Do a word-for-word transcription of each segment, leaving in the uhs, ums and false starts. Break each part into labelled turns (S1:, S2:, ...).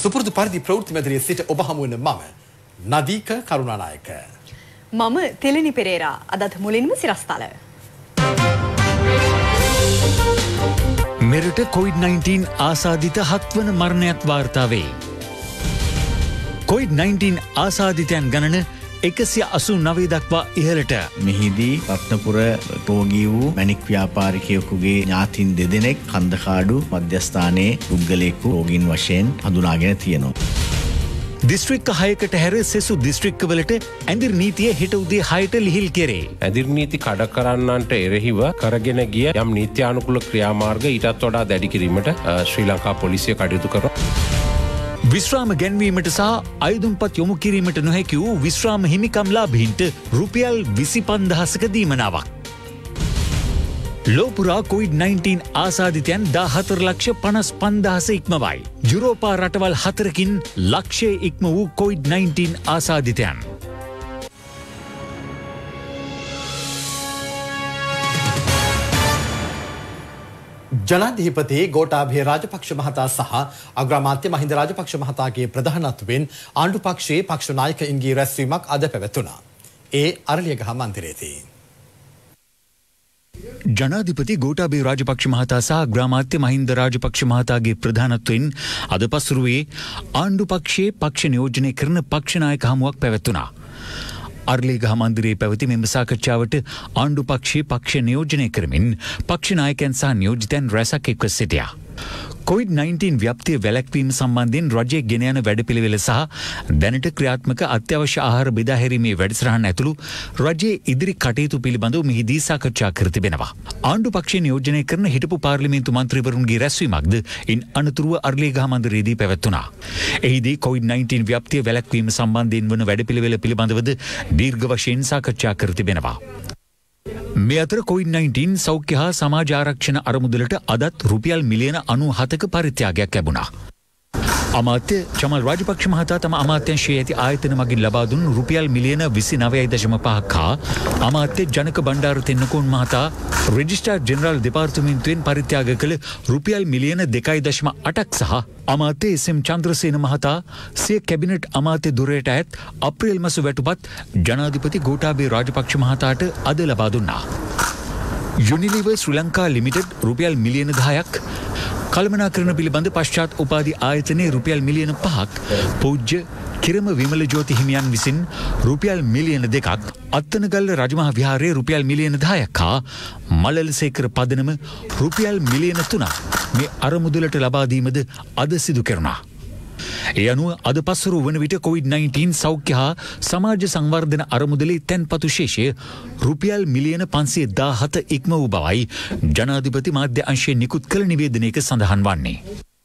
S1: සුපුරුදු පරිදි ප්‍රවෘත්ති මැදිරියේ සිට ඔබ හමු වන මම නදීක කරුණානායක.
S2: මම තෙලිනි පෙරේරා. අදත් මුලින්ම සිරස්තල.
S3: මෙරට කොවිඩ් නයින්ටීන් ආසාදිත හත්වන මරණයක් වාර්තා වේ. කොවිඩ් නයින්ටීන් ආසාදිතයන් ගණන එකසිය අසූ නවය දක්වා ඉහළට.
S4: මෙහිදී රත්නපුර රෝගී වූ මැණික් ව්‍යාපාරිකයෙකුගේ ඥාතීන් දෙදෙනෙක් කන්දකාඩු මධ්‍යස්ථානයේ පුද්ගලයෙකු රෝගීන් වශයෙන් හඳුනාගෙන තියෙනවා.
S3: දිස්ත්‍රික්ක හයකට හැර සෙසු දිස්ත්‍රික්කවලට ඇඳිරි නීතිය හෙට උදේ හයට ලිහිල් කෙරේ.
S5: ඇඳිරි නීති කඩ කරන්නන්ට එරෙහිව කරගෙන ගිය යම් නීත්‍යානුකූල ක්‍රියාමාර්ග ඊටත් වඩා දැඩි කිරීමට ශ්‍රී ලංකා පොලිසිය කටයුතු කරනවා.
S3: විශ්‍රාම ගැන්වීමට සහ අයදුම්පත් යොමු කිරීමට නොහැකි වූ විශ්‍රාම හිමිකම්ලාභීන්ට රුපියල් විසි පන්දහසක දීමනාවක්. ලෝපුරා කොවිඩ් නයින්ටීන් ආසාදිතයන් දාහතර ලක්ෂ පනස් පන්දහස ඉක්මවයි. යුරෝපා රටවල් හතරකින් ලක්ෂය ඉක්ම වූ කොවිඩ් නයින්ටීන් ආසාදිතයන්.
S1: ජනාධිපති ගෝඨාභය රාජපක්ෂ මහතා සහ අග්‍රාමාත්‍ය මහින්ද රාජපක්ෂ මහතාගේ ප්‍රධානත්වයෙන් ආණ්ඩු පක්ෂයේ පක්ෂ නායකයින්ගේ රැස්වීමක් අද පැවැතුණා. ඒ අරලියගහ මන්දිරයේදී.
S3: ජනාධිපති ගෝඨාභය රාජපක්ෂ මහතා සහ අග්‍රාමාත්‍ය මහින්ද රාජපක්ෂ මහතාගේ ප්‍රධානත්වයෙන් අද පසුරුවේ ආණ්ඩු පක්ෂයේ පක්ෂ නියෝජනය කරන පක්ෂ නායක හමුවක් පැවැත්වුණා. අර්ලේගහ මන්දිරයේ පැවති මෙම සාකච්ඡාවට ආණ්ඩු පක්ෂයේ පක්ෂ නියෝජනය කරමින් පක්ෂ නායකයන් සහ නියෝජිතයන් රැසක් එක්ව සිටියා. කොවිඩ් නයින්ටීන් ව්‍යාප්තිය වැළැක්වීම සම්බන්ධයෙන් රජයේ ගෙන යන වැඩපිළිවෙල සහ දැනට ක්‍රියාත්මක අත්‍යවශ්‍ය ආහාර බෙදා හැරීමේ වැඩසටහන ඇතුළු රජයේ ඉදිරි කටයුතු පිළිබඳව මෙහිදී සාකච්ඡා කර තිබෙනවා. ආණ්ඩු පක්ෂය නියෝජනය කරන හිටපු පාර්ලිමේන්තු මන්ත්‍රීවරුන්ගේ රැස්වීමක්ද ඉන් අනතුරුව අර්ලේගහ මන්දිරයේදී පැවැත්වුණා. එහිදී කොවිඩ් නයින්ටීන් ව්‍යාප්තිය වැළැක්වීම සම්බන්ධයෙන් වන වැඩපිළිවෙල පිළිබඳවද දීර්ඝ වශයෙන් සාකච්ඡා කර තිබෙනවා. මේ අතර කොවිඩ් නයින්ටීන් සෞඛ්‍ය හා සමාජ ආරක්ෂණ අරමුදලට අදත් රුපියල් මිලියන අනූහතක පරිත්‍යාගයක් ලැබුණා. අමාත්‍ය චමල් රාජපක්ෂ මහතා තම අමාත්‍යංශයේ ඇති ආයතන මගින් ලබා දුන් රුපියල් මිලියන විසි නවයයි දශම පහක් හා අමාත්‍ය ජනක බණ්ඩාර තෙන්නකෝන් මහතා රෙජිස්ට්‍රාර් ජෙනරාල් දෙපාර්තමේන්තුවෙන් පරිත්‍යාග කළ රුපියල් මිලියන දෙකයි දශම අටක් සහ අමාත්‍ය එස් එම් චන්ද්‍රසේන මහතා සිය කැබිනට් අමාත්‍ය දුරයට ඇත් අප්‍රේල් මාස වැටුපත් ජනාධිපති ගෝඨාභය රාජපක්ෂ මහතාට අද ලබා දුන්නා. යුනිලිවර් ශ්‍රී ලංකා ලිමිටඩ් රුපියල් මිලියන දහයක්, කළමනාකරණ පිළිබඳ පශ්චාත් උපාධි ආයතනයේ රුපියල් මිලියන පහක්, පූජ්‍ය කිරම විමල ජෝති හිමියන් විසින් රුපියල් මිලියන දෙකක්, අත්තනගල්ල රජමහා විහාරයේ රුපියල් මිලියන දහයක් හා මලලසේකර පදනම රුපියල් මිලියන තුනක් මේ අරමුදලට ලබා දීමද අද සිදු කෙරුණා. ඒ අනුව අද පස්වරු වන විට කොවිඩ් නයින්ටීන් සෞඛ්‍ය හා සමාජ සංවර්ධන අරමුදලේ තැන්පතු ශේෂය රුපියල් මිලියන පන්සිය දාහත ඉක්ම වූ බවයි ජනාධිපති මාධ්‍ය අංශයෙන් නිකුත් කළ නිවේදනයක සඳහන් වන්නේ.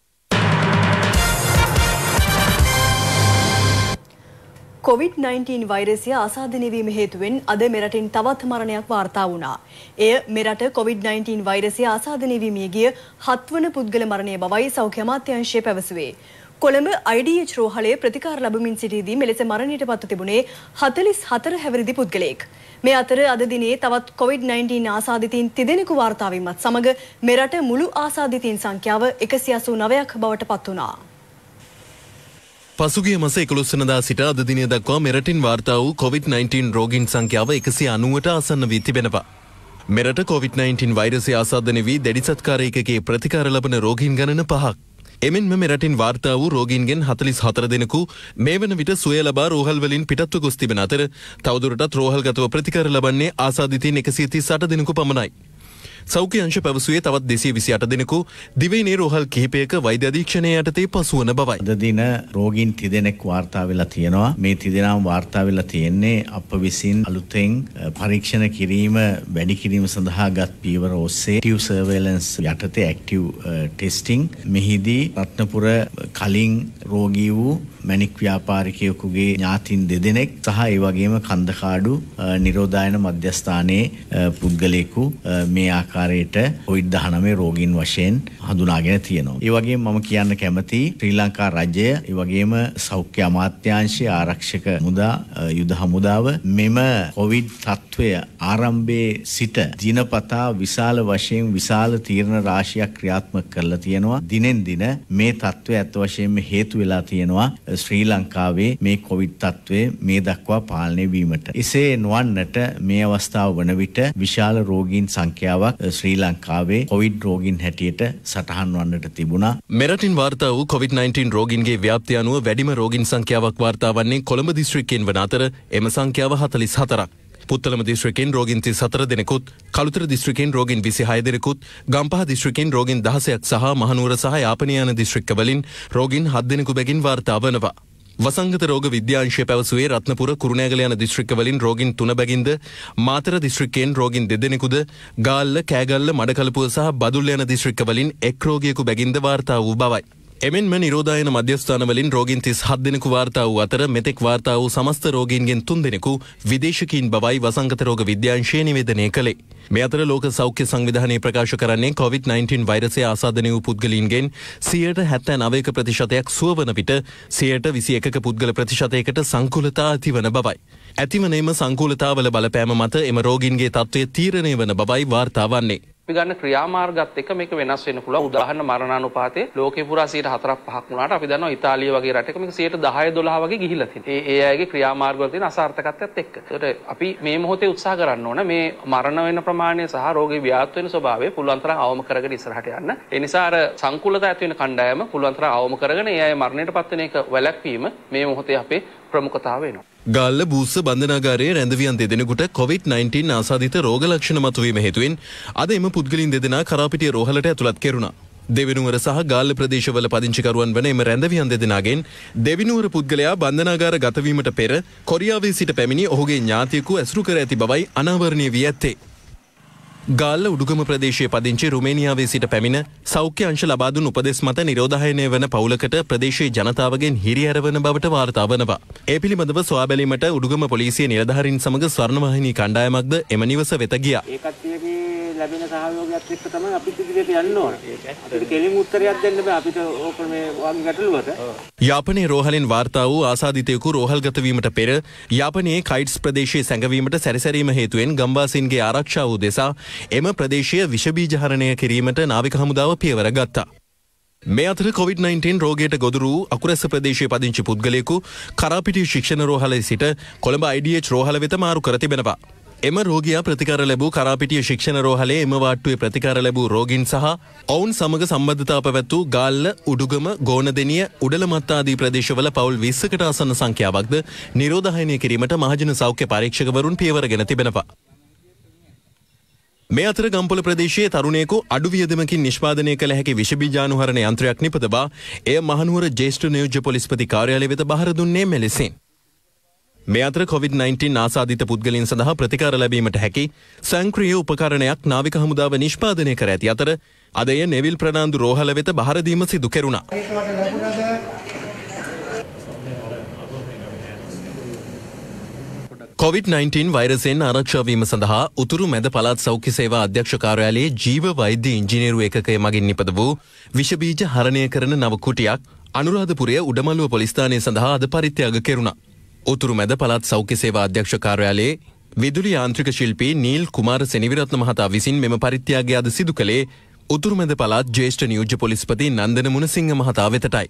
S2: කොවිඩ් නයින්ටීන් වෛරසය ආසාදනය වීම හේතුවෙන් අද මෙරටින් තවත් මරණයක් වාර්තා වුණා. එය මෙරට කොවිඩ් නයින්ටීන් වෛරසය ආසාදනය වීමේ ගිය හත්වන පුද්ගල මරණය බවයි සෞඛ්‍ය අමාත්‍යාංශය පැවසුවේ. කොළඹ අයි ඩී එච් රෝහලේ ප්‍රතිකාර ලැබමින් සිටියදී මෙලෙස මරණයට පත්ව තිබුණේ හතළිස් හතර හැවිරිදි පුද්ගලයෙක්. මේ අතර අද දිනේ තවත් කොවිඩ් නයින්ටීන් ආසාදිතයින් තිදෙනෙකු වාර්තා වීමත් සමග මෙරට මුළු ආසාදිතයින් සංඛ්‍යාව එකසිය අසූ නවයක් බවට පත් වුණා.
S6: පසුගිය මාස එකොළොස් වෙනිදා සිට අද දිනය දක්වා මෙරටින් වාර්තා වූ කොවිඩ් නයින්ටීන් රෝගීන් සංඛ්‍යාව එකසිය අනූවට ආසන්න වී තිබෙනවා. මෙරට කොවිඩ් නයින්ටීන් වෛරසය ආසාදනය වී දැඩි සත්කාර ඒකකයේ ප්‍රතිකාර ලබන රෝගීන් ගණන පහක්. එමෙන්ම මෙරටින් වාර්තා වූ රෝගීන්ගෙන් හතළිස් හතර දෙනෙකු මේ වන විට සුවය ලබා රෝහල් වලින් පිටත්ව ගොස් තිබෙන අතර තවදුරටත් රෝහල්ගතව ප්‍රතිකාර ලබන්නේ ආසාදිතයින් එකසිය තිස් අට දෙනෙකු පමණයි. සෞඛ්‍ය අංශ පැවසුවේ තවත් දෙසිය විසි අට දෙනෙකු දිවයිනේ රෝහල් කිහිපයක වෛද්‍ය අධීක්ෂණය යටතේ පසුවන බවයි.
S4: අද දින රෝගීන් තිදෙනෙක් වාර්තා වෙලා තියෙනවා. මේ තිදෙනාම වාර්තා වෙලා තියෙන්නේ අප විසින් අලුතෙන් පරීක්ෂණ කිරීම වැඩි කිරීම සඳහා ගත් පියවර ඔස්සේ ඇක්ටිව් සර්වේලන්ස් යටතේ ඇක්ටිව් ටෙස්ටිං. මෙහිදී රත්නපුර කලින් රෝගී වූ මැණික් ව්‍යාපාරිකයෙකුගේ ඥාතීන් දෙදෙනෙක් සහ ඒ වගේම කන්දකාඩු නිරෝධායන මධ්‍යස්ථානයේ පුද්ගලයෙකු මේ ආකාරයට කොවිඩ් දහනවය රෝගීන් වශයෙන් හඳුනාගෙන තියෙනවා. ඒ වගේම මම කියන්න කැමති ශ්‍රී ලංකා රජය ඒ වගේම සෞඛ්‍ය අමාත්‍යාංශය ආරක්ෂක මුදා යුද හමුදාව මෙම කොවිඩ් තත්ත්වය ආරම්භයේ සිට දිනපතා විශාල වශයෙන් විශාල තීරණ රාශියක් ක්‍රියාත්මක කරලා තියෙනවා. දිනෙන් දින මේ තත්ත්වය අත් වශයෙන්ම හේතු වෙලා තියෙනවා ශ්‍රී ලංකාවේ මේ කොවිඩ් තත්ත්වය මේ දක්වා පාලනය වීමට. එසේ නොවන්නට මේ අවස්ථාව වන විට විශාල රෝගීන් සංඛ්‍යාවක් ශ්‍රී ලංකාවේ කොවිඩ් රෝගීන් හැටියට සටහන් වන්නට තිබුණා.
S6: මෙරටින් වාර්තා වූ කොවිඩ් නයින්ටීන් රෝගීන්ගේ ව්‍යාප්තිය අනුව වැඩිම රෝගීන් සංඛ්‍යාවක් වාර්තා වන්නේ කොළඹ දිස්ත්‍රික්කයෙන් වන අතර එම සංඛ්‍යාව හතළිස් හතරක්. පුත්තලම දිස්ත්‍රික්කයෙන් රෝගීන් තිස් හතර දෙනෙකුත්, කළුතර දිස්ත්‍රික්කයෙන් රෝගීන් විසිහය දෙනෙකුත්, ගම්පහ දිස්ත්‍රික්කයෙන් රෝගීන් දහසයක් සහ මහනුවර සහ යාපනය යන දිස්ත්‍රික්කවලින් රෝගීන් හත් දෙනෙකු බැගින් වාර්තා වනවා. වසංගත රෝග විද්‍යාංශය පැවසුවේ රත්නපුර කුරුණෑගල යන දිස්ත්‍රික්කවලින් රෝගීන් තුන බැගින්ද, මාතර දිස්ත්‍රික්කයෙන් රෝගීන් දෙදෙනෙකුද, ගාල්ල, කෑගල්ල, මඩකලපුව සහ බදුල්ල යන දිස්ත්‍රික්කවලින් එක් රෝගියෙකු බැගින්ද වාර්තා වූ බවයි. එමෙන්ම නිරෝධායන මධ්‍යස්ථානවලින් රෝගීන් තිස් හත් දෙනෙකු වාර්තා වූ අතර මෙතෙක් වාර්තා වූ සමස්ත රෝගීන්ගෙන් තුන් දෙනෙකු විදේශිකයින් බවයි වසංගත රෝග විද්‍යාංශය නිවේදනය කළේ. මේ අතර ලෝක සෞඛ්‍ය සංවිධානය ප්‍රකාශ කරන්නේ කොවිඩ් නයින්ටීන් වෛරසය ආසාදනය වූ පුද්ගලයින්ගෙන් සියයට හැත්තෑනවයක ප්‍රතිශතයක් සුව වන විට සියයට විසි එකක පුද්ගල ප්‍රතිශතයකට සංකූලතා ඇතිවන බවයි. ඇතිවනේම සංකූලතාවල බලපෑම මත එම රෝගීන්ගේ තත්ත්වය තීරණය වන බවයි වාර්තා වන්නේ.
S7: අපි ගන්න ක්‍රියාමාර්ගත් එක්ක මේක වෙනස් වෙන්න පුළුවන්. උදාහරණ මරණානුපාතය ලෝකේ පුරා සියයට හතරක් පහක් වුණාට අපි දන්නවා ඉතාලිය වගේ රටක මේක සියයට දහය දොළහ වගේ ගිහිලා තියෙනවා. ඒ ඒ අයගේ ක්‍රියාමාර්ග වල තියෙන අසාර්ථකත්වයත් එක්ක. ඒකට අපි මේ මොහොතේ උත්සාහ කරන්න ඕන මේ මරණ වෙන ප්‍රමාණය සහ රෝගේ ව්‍යාප්ත වෙන ස්වභාවය පුළුවන් තරම් අවම කරගෙන ඉස්සරහට යන්න. ඒ නිසා අර සංකූලතා ඇති වෙන කණ්ඩායම පුළුවන් තරම් අවම කරගෙන ඒ අය මරණයට පත් වෙන එක වැළැක්වීම මේ මොහොතේ අපේ ප්‍රමුඛතාවය වෙනවා.
S6: ගාල්ල බූස්ස බන්ධනාගාරයේ රැඳවියන් දෙදෙනෙකුට කොවිඩ් නයින්ටීන් ආසාදිත රෝග ලක්ෂණ මතුවීම හේතුවෙන් අද එම පුද්ගලයන් දෙදෙනා කරාපිටිය රෝහලට ඇතුළත් කෙරුණා. දෙවිනුවර සහ ගාල්ල ප්‍රදේශවල පදිංචිකරුවන් වන එම රැඳවියන් දෙදෙනාගෙන් දෙවිනුවර පුද්ගලයා බන්ධනාගාර ගතවීමට පෙර කොරියාවේ සිට පැමිණි ඔහුගේ ඥාතියෙකු ඇසුරු කර ඇති බවයි අනාවරණය වී ඇත්තේ. ගාල්ල උඩුගම ප්‍රදේශයේ පදිංචි රුමේනියාවේ සිට පැමිණ සෞඛ්‍ය අංශ ලබා දුන් උපදෙස් මත නිරෝධායනය වන පවුලකට ප්‍රදේශයේ ජනතාවගෙන් හිරිහැරවන බවට වාර්තා වනවා. ඒ පිළිබඳව සොයා බැලීමට උඩුගම පොලිසිය නිලධාරීන් සමග ස්වර්ණවාහිනී කණ්ඩායමක්ද එම නිවස වෙත ගියා.
S8: ඒ කට්ටියගේ ලැබෙන සහයෝගයත් එක්ක තමයි අපිත් ඉදිරියට යන්න ඕන. අපිට කෙලිම උත්තරයක් දෙන්න බෑ අපිට ඕක මේ වගේ ගැටලුවක.
S6: යාපනයේ රෝහලෙන් වාර්තා වූ ආසාදිතයෙකු රෝහල්ගත වීමට පෙර යාපනයේ කයිට්ස් ප්‍රදේශයේ සැඟවීමට සැරිසැරීම හේතුවෙන් ගම්වාසීන්ගේ ආරක්ෂාව උදෙසා එම ප්‍රදේශය විෂබීජහරණය කිරීමට නාවික හමුදාව පියවර ගත්තා. මේ අතර කොවිඩ් නයින්ටීන් රෝගයට ගොදුරු වූ අකුරැස්ස ප්‍රදේශයේ පදිංචි පුද්ගලයෙකු කරාපිටිය ශික්ෂණ රෝහලේ සිට කොළඹ අයි ඩී එච් රෝහල වෙත මාරු කර තිබෙනවා. එම රෝගියා ප්‍රතිකාර ලැබූ කරාපිටිය ශික්ෂණ රෝහලේ එම වාට්ටුවේ ප්‍රතිකාර ලැබූ රෝගීන් සහ ඔවුන් සමග සම්බන්ධතාව පැවැත් වූ ගාල්ල, උඩුගම, ගෝනදෙනිය, උඩලමත්ත ආදී ප්‍රදේශවල පවුල් විස්සකට ආසන්න සංඛ්‍යාවක්ද නිරෝධායනය කිරීමට මහජන සෞඛ්‍ය පරීක්ෂකවරුන් පියවරගෙන තිබෙනවා. මේ අතර ගම්පොළ ප්‍රදේශයේ තරුණයෙකු අඩු වියදමකින් නිෂ්පාදනය කළ හැකි විෂබීජානුහරණ යන්ත්‍රයක් නිපදවා එය මහනුවර ජ්‍යෙෂ්ඨ නියෝජ්‍ය පොලිස්පති කාර්යාලය වෙත බහර දුන්නේ මෙලෙසින්. මේ අතර කොවිඩ් නයින්ටීන් ආසාදිත පුද්ගලයන් සඳහා ප්‍රතිකාර ලැබීමට හැකි ස්වයංක්‍රීය උපකරණයක් නාවික හමුදාව නිෂ්පාදනය කර ඇති අතර අද එය නෙවිල් ප්‍රනාන්දු රෝහල වෙත බහර දීම සිදු කෙරුණා. කොවිඩ් නයින්ටීන් වෛරසයෙන් ආරක්ෂා වීම සඳහා උතුරු මැද පළාත් සෞඛ්‍ය සේවා අධ්‍යක්ෂ කාර්යාලයේ ජීව වෛද්‍ය ඉංජිනේරු ඒකකය මගින් නිපද වූ විෂබීජ හරණය කරන නව කුටියක් අනුරාධපුරය උඩමළුව පොලිස් ස්ථානය සඳහා අද පරිත්‍යාග කෙරුණා. උතුරු මැද පළාත් සෞඛ්‍ය සේවා අධ්‍යක්ෂ කාර්යාලයේ විදුලි යාන්ත්‍රික ශිල්පී නීල් කුමාර සෙනවිරත්න මහතා විසින් මෙම පරිත්‍යාගය අද සිදු කළේ උතුරු මැද පළාත් ජ්‍යෙෂ්ඨ නියෝජ්‍ය පොලිස්පති නන්දන මුණසිංහ මහතා වෙතටයි.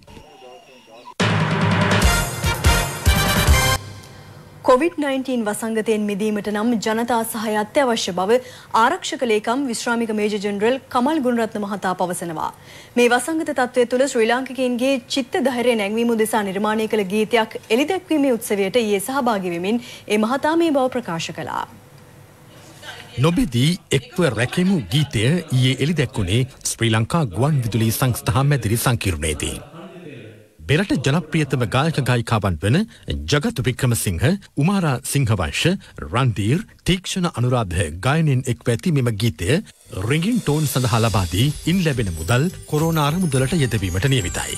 S2: කොවිඩ් නයින්ටීන් වසංගතයෙන් මිදීමට නම් ජනතා සහාය අත්‍යවශ්‍ය බව ආරක්ෂක ලේකම් විශ්‍රාමික මේජර් ජෙනරල් කමල් ගුණරත්න මහතා පවසනවා. මේ වසංගත තත්ත්වය තුළ ශ්‍රී ලාංකිකයින්ගේ චිත්ත ධෛර්යය නැංවීම උදෙසා නිර්මාණය කළ ගීතයක් එළිදැක්වීමේ උත්සවයට ඊයේ සහභාගී වෙමින් ඒ මහතා මේ බව ප්‍රකාශ කළා.
S1: නොබෙදී එක්ව රැකෙමු ගීතය ඊයේ එළිදැක්වුණේ ශ්‍රී ලංකා ගුවන් විදුලි සංස්ථා මැදිරි සංකීර්ණයේදී. මෙරට ජනප්‍රියතම ගායක ගායිකාවන් වන ජගත් වික්‍රමසිංහ, උමාරා සිංහවංශ, රන්දීර්, තීක්ෂණ අනුරාධ ගායනයෙන් එක්ව ඇති මෙම ගීතය රින්ගින් ටෝන් සඳහා ලබා දී ඉන් ලැබෙන මුදල් කොරෝනා අරමුදලට යෙදවීමට නියමිතයි.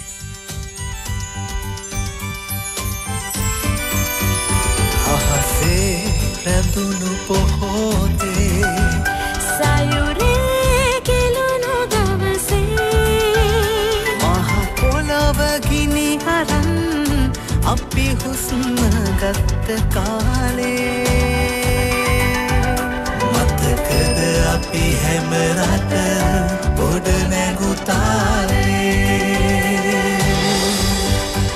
S9: අහසේ රැඳුණු පොහොතේ සයුරේ කෙළුණු දවසේ මහ පොළව ගිනි හරන් අපි හුස්ම ගත්ත කාලේ මතකද අපි හැම රට පොඩ නැගු තාලේ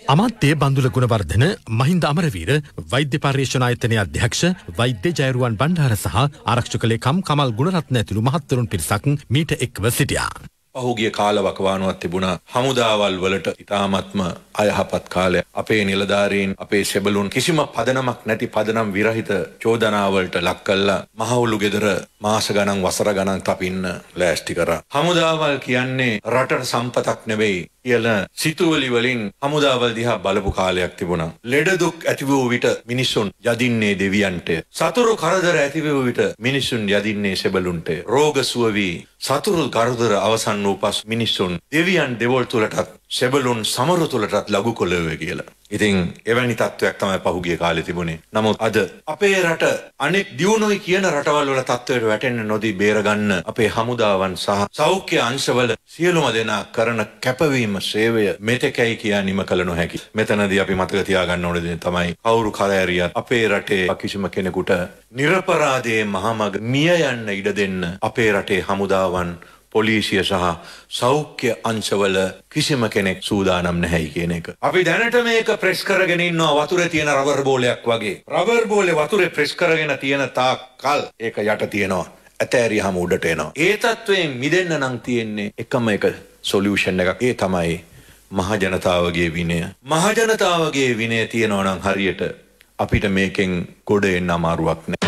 S1: අමාත්‍ය බන්දුල ගුණවර්ධන මහින්ද අමරවීර වෛද්‍ය පර්යේෂණ ආයතනයේ අධ්‍යක්ෂ වෛද්‍ය ජයරුවන් බණ්ඩාර සහ ආරක්ෂක ලේකම් කමල් ගුණරත්න ඇතුළු මහත්වරුන් පිරිසක් මීට එක්ව සිටියා.
S10: පහුගිය කාල වකවානුවක් තිබුණා හමුදාවල් වලට ඉතාමත්ම අයහපත් කාලය අපේ නිලධාරීන් අපේ සෙබළුන් කිසිම පදනමක් නැති පදනම් විරහිත චෝදනාවලට ලක් කළා මහවුළු ගෙදර මාස ගණන් වසර ගණන් තපින්න ලෑස්ති කරා හමුදාවල් කියන්නේ රටට සම්පතක් නෙවෙයි කියලා සිතුවලි වලින් හමුදාවල් දිහා බලපු කාලයක් තිබුණා ලෙඩ දුක් ඇති වූ විට මිනිසුන් යදින්නේ දෙවියන්ට සතුරු කරදර ඇති වූ විට මිනිසුන් යදින්නේ සෙබළුන්ට රෝග සුව වී සතුරු කරදර අවසන් වූ පසු මිනිසුන් දෙවියන් දෙවොල් තුලටත් සෙබළුන් සමරු තුලටත් ලඝු කොළවේ කියලා. ඉතින් එවැනි තත්වයක් තමයි පහුගිය කාලේ තිබුණේ. නමුත් අද අපේ රට අනෙක් දියුණුවයි කියන රටවල් වල තත්වයට වැටෙන්න නොදී බේරගන්න අපේ හමුදාවන් සහ සෞඛ්‍ය අංශවල සියලුම දෙනා කරන කැපවීම සේවය මෙතෙකයි කියා නිම කළ නොහැකි. මෙතනදී අපි මතක තියාගන්න ඕනේ දේ තමයි කවුරු කරෑරියත් අපේ රටේ කිසිම කෙනෙකුට නිර්පරාදයේ මහමග මිය යන්න ඉඩ දෙන්න අපේ රටේ හමුදාවන් පොලිසිය සහ සෞඛ්‍ය අංශවල කිසිම කෙනෙක් සූදානම් නැහැයි කියන එක. අපි දැනට මේක ප්‍රෙස් කරගෙන ඉන්නවා වතුරේ තියෙන රබර් බෝලයක් වගේ. රබර් බෝලේ වතුරේ ප්‍රෙස් කරගෙන තියෙන තාක් කල් ඒක යට තියෙනවා. ඇතෑරියාම උඩට එනවා. ඒ තත්වයෙන් මිදෙන්න නම් තියෙන්නේ එකම එක සොලියුෂන් එකක්. ඒ තමයි මහ ජනතාවගේ විනය. මහ ජනතාවගේ විනය තියෙනවා නම් හරියට අපිට මේකෙන් ගොඩ එන්න අමාරුවක් නෑ.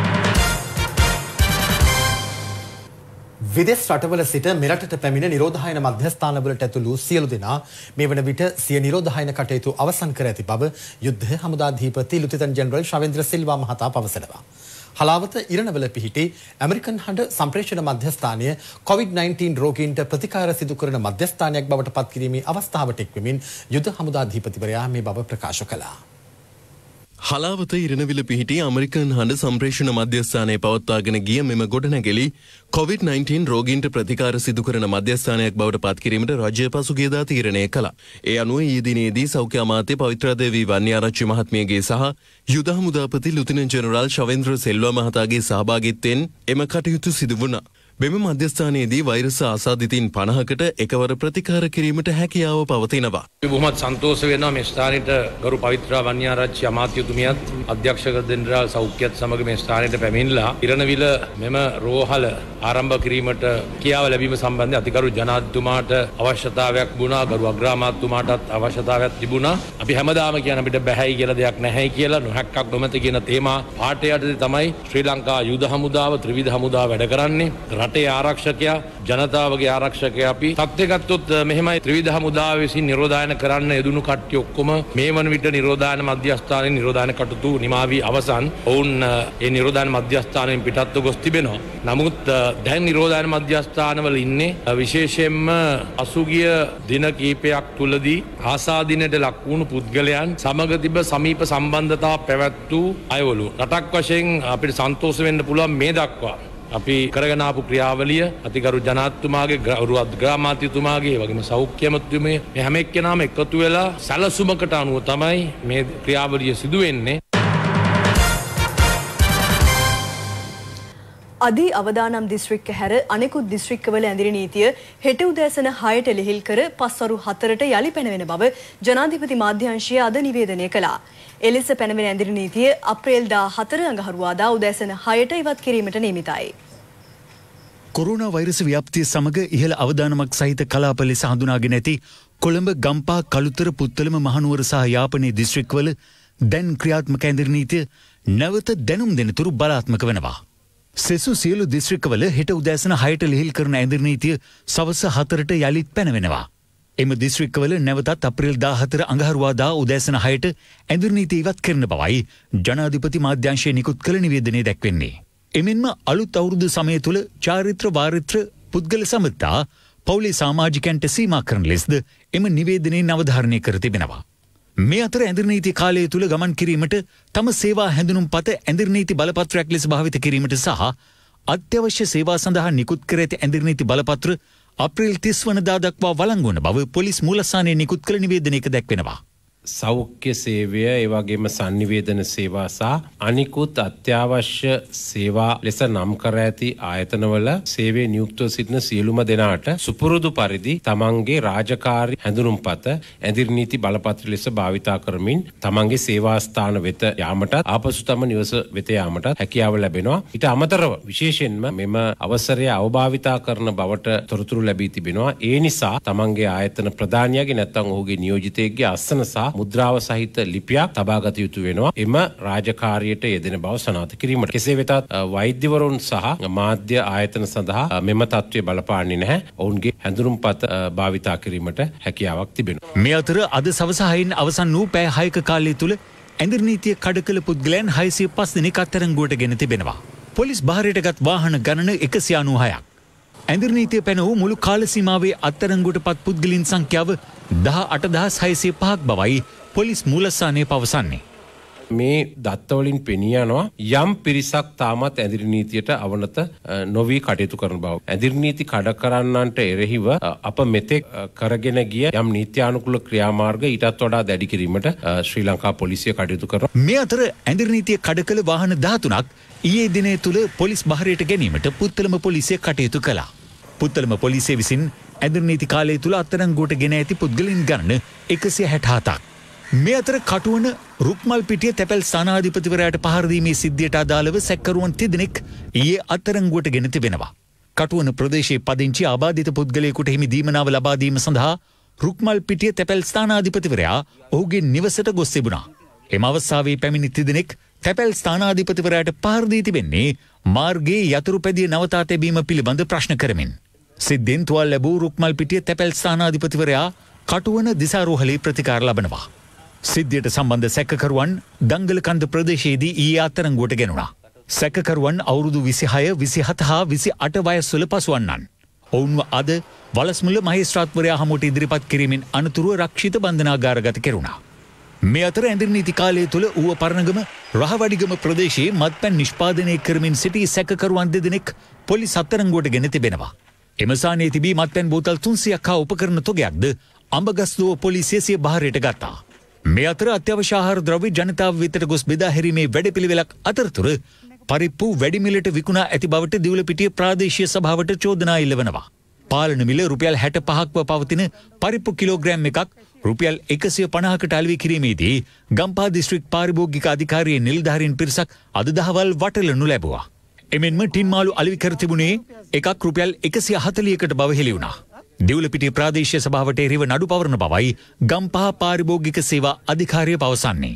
S1: විදේශ රටවල සිට මෙරටට පැමිණ නිරෝධායන මධ්‍යස්ථානවලට ඇතුළු සියලු දෙනා මේ වන විට සිය නිරෝධායන කටයුතු අවසන් කර ඇති බව යුද්ධ හමුදාධිපති ලුතිතන් ජෙනරල් ශවෙන්ද්‍ර සිල්වා මහතා පවසනවා. හලාවත ඉරණවල පිහිටි ඇමරිකන් හඬ සම්ප්‍රේෂණ මධ්‍යස්ථානය කොවිඩ් නයින්ටීන් රෝගීන්ට ප්‍රතිකාර සිදු කරන මධ්‍යස්ථානයක් බවට පත් කිරීමේ අවස්ථාවට එක්වෙමින් යුද්ධ හමුදාධිපතිවරයා මේ බව ප්‍රකාශ කළා.
S6: හලාවත ඉරණවිල පිහිටි ඇමරිකන් හඬ සම්ප්‍රේෂණ මධ්‍යස්ථානයේ පවත්වාගෙන ගිය මෙම ගොඩනැගිලි කොවිඩ් නයින්ටීන් රෝගීන්ට ප්‍රතිකාර සිදු කරන මධ්‍යස්ථානයක් බවට පත් කිරීමට රජය පසුගියදා තීරණය කළා. ඒ අනුව ඊයේ දිනේදී සෞඛ්‍ය අමාත්‍ය පවිත්‍රාදේවී වන්‍යාරච්චි මහත්මියගේ සහ යුද හමුදාපති ලුතිනන්ට් ජෙනරාල් ශවෙන්ද්‍ර සිල්වා මහතාගේ සහභාගීත්වයෙන් එම කටයුතු සිදු වුණා. මෙම මධ්‍යස්ථානයේදී වෛරස ආසාදිතින් පනහකට එකවර ප්‍රතිකාර කිරීමට හැකියාව පවතිනවා.
S5: බොහොමත් සන්තෝෂ වෙනවා මේ ස්ථානෙට ගරු පවිත්‍රා වන්‍යාරච්චි අමාත්‍යතුමියත් අධ්‍යක්ෂක ජෙනරාල් සෞඛ්‍යත් සමග මේ ස්ථානෙට පැමිණලා ඉරණවිල මෙම රෝහල ආරම්භ කිරීමට කියාව ලැබීම සම්බන්ධයෙන් අතිගරු ජනාධිපතිතුමාට අවශ්‍යතාවයක් වුණා ගරු අග්‍රාමාත්‍යතුමාටත් අවශ්‍යතාවයක් තිබුණා. අපි හැමදාම කියන අපිට බැහැයි කියලා දෙයක් නැහැයි කියලා නොහැක්කක් නොමැත කියන තේමා පාඩයටදී තමයි ශ්‍රී ලංකා යුද හමුදාව ත්‍රිවිධ හමුදාව වැඩ කරන්නේ. රටේ ආරක්ෂකයා ජනතාවගේ ආරක්ෂකයා අපි තත්ත්වය ගත්තොත් මෙහෙමයි ත්‍රිවිධ හමුදාව විසින් නිරෝධායන කරන්න යෙදුණු කට්ටිය ඔක්කොම මේ වන විට නිරෝධායන මධ්‍යස්ථානයේ නිරෝධායන කටයුතු නිමා වී අවසන්. ඔවුන් ඒ නිරෝධායන මධ්‍යස්ථානයෙන් පිටත්ව ගොස් තිබෙනවා. නමුත් දැන් නිරෝධායන මධ්‍යස්ථානවල ඉන්නේ විශේෂයෙන්ම අසුගිය දින කිහිපයක් තුලදී ආසාදිනයට ලක් වුණු පුද්ගලයන් සමග තිබ සමීප සම්බන්ධතා පැවැත්වූ අයවලු. රටක් වශයෙන් අපිට සන්තෝෂ වෙන්න පුළුවන් මේ දක්වා අපි කරගෙන ආපු ක්‍රියාවලිය අතිගරු ජනාධිපතිතුමාගේ ගරු අග්‍රාමාත්‍යතුමාගේ වගේම සෞඛ්‍ය අමාත්‍යතුමේ මේ හැම එක්කෙනාම එකතු වෙලා සැලසුමකට අනුව තමයි මේ ක්‍රියාවලිය සිදු වෙන්නේ.
S2: අධි අවදානම් දිස්ත්‍රික්ක හැර අනෙකුත් දිස්ත්‍රික්කවල ඇඳිරි නීතිය හෙට උදෑසන හයට ලිහිල් කර පස්වරු හතරට යලි පැනවෙන බව ජනාධිපති මාධ්‍යංශය අද නිවේදනය කළා. එලෙස පැනවෙන ඇඳිරි නීතිය අප්‍රේල් දාහතර අඟහරුවාදා උදෑසන හයට ඉවත් කිරීමට නියමිතයි.
S3: කොරෝනා වෛරස ව්‍යාප්තිය සමග ඉහළ අවදානමක් සහිත කලාප ලෙස හඳුනාගෙන ඇති කොළඹ ගම්පා කළුතර පුත්තලම මහනුවර සහ යාපනයේ දිස්ත්‍රික්කවල දැන් ක්‍රියාත්මක ඇඳිරි නීතිය නැවත දැනුම් දෙනතුරු බලාත්මක වෙනවා. සෙසු සියලු දිස්ත්‍රික්කවල හෙට උදෑසන හයට ලිහිල් කරන ඇඳිරි නීතිය සවස හතරට යළිත් පැනවෙනවා. එම දිස්ත්‍රික්කවල නැවතත් අප්‍රේල් දාහතර අඟහරුවාදා උදෑසන හයට ඇඳිරි නීතිය ඉවත් කරන බවයි ජනාධිපති මාධ්‍යංශය නිකුත් කළ නිවේදනයේ දැක්වෙන්නේ. එමෙන්ම අලුත් අවුරුදු සමය තුළ චාරිත්‍ර වාරිත්‍ර පුද්ගල සමතා පවුලේ සමාජිකයන්ට සීමා කරන ලෙසද එම නිවේදනයෙන් අවධාරණය කර තිබෙනවා. මේ අතර ඇඳිරි නීති කාලය තුළ ගමන් කිරීමට තම සේවා හැඳුනුම් පත ඇඳිරි නීති බලපත්‍රයක් ලෙස භාවිත කිරීමට සහ අත්‍යවශ්‍ය සේවා සඳහා නිකුත් කර ඇති ඇඳිරි නීති බලපත්‍ර අප්‍රේල් තිස් වනදා දක්වා වළංගු වන බව පොලිස් මූලස්ථානයේ නිකුත් කළ නිවේදනයක දැක්වෙනවා.
S11: සෞඛ්‍ය සේවය ඒ වගේම sannivedana සේවා සහ අනිකුත් අත්‍යවශ්‍ය සේවා ලෙස නම් කර ඇති ආයතනවල සේවයේ නියුක්තව සිටින සියලුම දෙනාට සුපුරුදු පරිදි තමන්ගේ රාජකාරී හැඳුනුම්පත ඇඳිරි නීති බලපත්‍ර ලෙස භාවිතා කරමින් තමන්ගේ සේවා ස්ථාන වෙත යාමට ආපසු තම නිවස වෙත යාමට හැකියාව ලැබෙනවා. ඊට අමතරව විශේෂයෙන්ම මෙම අවසරය අවභාවිතා කරන බවට තොරතුරු ලැබී තිබෙනවා. ඒ නිසා තමන්ගේ ආයතන ප්‍රධානියාගේ නැත්නම් ඔහුගේ නියෝජිතයෙක්ගේ අස්සන සහ මුද්‍රාව සහිත ලිපියක් තබාගත යුතු වෙනවා. එම රාජකාරියට යෙදෙන බව සනාථ කිරීමට. කෙසේ වෙතත් වෛද්‍යවරුන් සහ මාධ්‍ය ආයතන සඳහා මෙම තත්ත්වය බලපාන්නේ නැහැ. ඔවුන්ගේ හැඳුනුම්පත භාවිතා කිරීමට හැකියාවක් තිබෙනවා.
S3: මේ අතර අද සවස හයින් අවසන් වූ පැය හයක කාලය තුල ඇඳිරි නීතිය කඩකල පුද්ගලයන් හයසිය පහ දෙනෙක් අත්අඩංගුවට ගෙන තිබෙනවා. පොලිස් බහරයටගත් වාහන ගණන එකසිය අනූහයක්. ඇඳිරි නීතිය පැන වූ මුළු කාල සීමාවේ අත්අඩංගුවට පත් පුද්ගලයන් සංඛ්‍යාව දහ අට හදාස් හයසිය පහක් බවයි පොලිස් මූලස්ථානය පවසන්නේ.
S11: මේ දත්තවලින් පෙනී යනවා යම් පිරිසක් තාමත් ඇඳිරි නීතියට අවනත නොවී කටයුතු කරන බව. ඇඳිරි නීති කඩ කරන්නන්ට එරෙහිව අප මෙතෙක් කරගෙන ගිය යම් නීත්‍යානුකූල ක්‍රියාමාර්ග ඊටත් වඩා දැඩි කිරීමට ශ්‍රී ලංකා පොලිසිය කටයුතු කරනවා.
S3: මේ අතර ඇඳිරි නීතිය කඩ කළ වාහන දහතුනක් ඊයේ දිනය තුල පොලිස් බහරයට ගැනීමට පුත්තලම පොලිසිය කටයුතු කළා. පුත්තලම පොලිසිය විසින් ඇඳිරි නීති කාලය තුල අත්අඩංගුවට ගෙන ඇති පුද්ගලයන් ගණන එකසිය හැට හතක්. මේ අතර කටුවන රුක්මල් පිටිය තැපැල් ස්ථානාධිපතිවරයාට පහර දීමේ සිද්ධියට අදාළව සැකකරුවන් තිදෙනෙක් ඊයේ අත්අඩංගුවට ගෙන තිබෙනවා. කටුවන ප්‍රදේශයේ පදිංචි ආබාධිත පුද්ගලයෙකුට හිමි දීමනාව ලබා දීම සඳහා රුක්මල් පිටිය තැපැල් ස්ථානාධිපතිවරයා ඔහුගේ නිවසට ගොස් තිබුණා. එම අවස්ථාවේ පැමිණි තිදෙනෙක් තැපැල් ස්ථානාධිපතිවරයාට පහර දී තිබෙන්නේ මාර්ගයේ යතුරු පැදිය නවතා තැබීම පිළිබඳ ප්‍රශ්න කරමින්. සිද්ධියෙන් තුවාල ලැබූ රුක්මල් පිටිය තැපැල් ස්ථානාධිපතිවරයා කටුවන දිසාරෝහලේ ප්‍රතිකාර ලබනවා. සිද්ධියට සම්බන්ධ සැකකරුවන් දංගලකන්ද ප්‍රදේශයේදී ඊයේ අත්අඩංගුවට ගෙනුණා. සැකකරුවන් අවුරුදු විසිහය, විසිහත හා විසිඅට වයස්වල පසුවන්නන්. ඔවුන්ව අද වලස්මුල්ල මහේස්ත්‍රාත්වරයා හමුවට ඉදිරිපත් කිරීමෙන් අනතුරුව රක්ෂිත බන්ධනාගාරගත කෙරුණා. මේ අතර ඇඳිරි නීති කාලය තුල ඌව පරණගම රහවඩිගම ප්‍රදේශයේ මත්පැන් නිෂ්පාදනය කරමින් සිටි සැකකරුවන් දෙදෙනෙක් පොලිස් අත්අඩංගුවට ගෙන තිබෙනවා. එම ස්ථානයේ තිබී මත්පැන් බෝතල් තුන්සියයක් හා උපකරණ තොගයක්ද අඹගස්දුව පොලිසිය සිය බහරයට ගත්තා. මේ අතර අත්‍යවශ්‍ය ආහාර ද්‍රව්‍ය ජනතාව වෙතට ගොස් බෙදා හැරීමේ වැඩපිළිවෙලක් අතරතුර පරිප්පු වැඩි මිලට විකුණා ඇති බවට දිවුලපිටිය ප්‍රාදේශීය සභාවට චෝදනා එල්ලවනවා. පාලන මිල රුපියල් හැට පහක්ව පවතින පරිප්පු කිලෝග්‍රෑම් එකක් රුපියල් එකසිය පනහකට අලෙවි කිරීමේදී ගම්පහ දිස්ත්‍රික් පාරිභෝගික අධිකාරියේ නිලධාරීන් පිරිසක් අද දහවල් වටලනු ලැබුවා. එමෙන්ම ටින් මාළු අලෙවි කර තිබුණේ එකක් රුපියල් එකසිය හතළිහකට බව හෙළි වුණා. දිවුලපිටිය ප්‍රාදේශීය සභාවට එරෙහිව නඩු පවරන බවයි ගම්පහ පාරිභෝගික සේවා අධිකාරිය පවසන්නේ.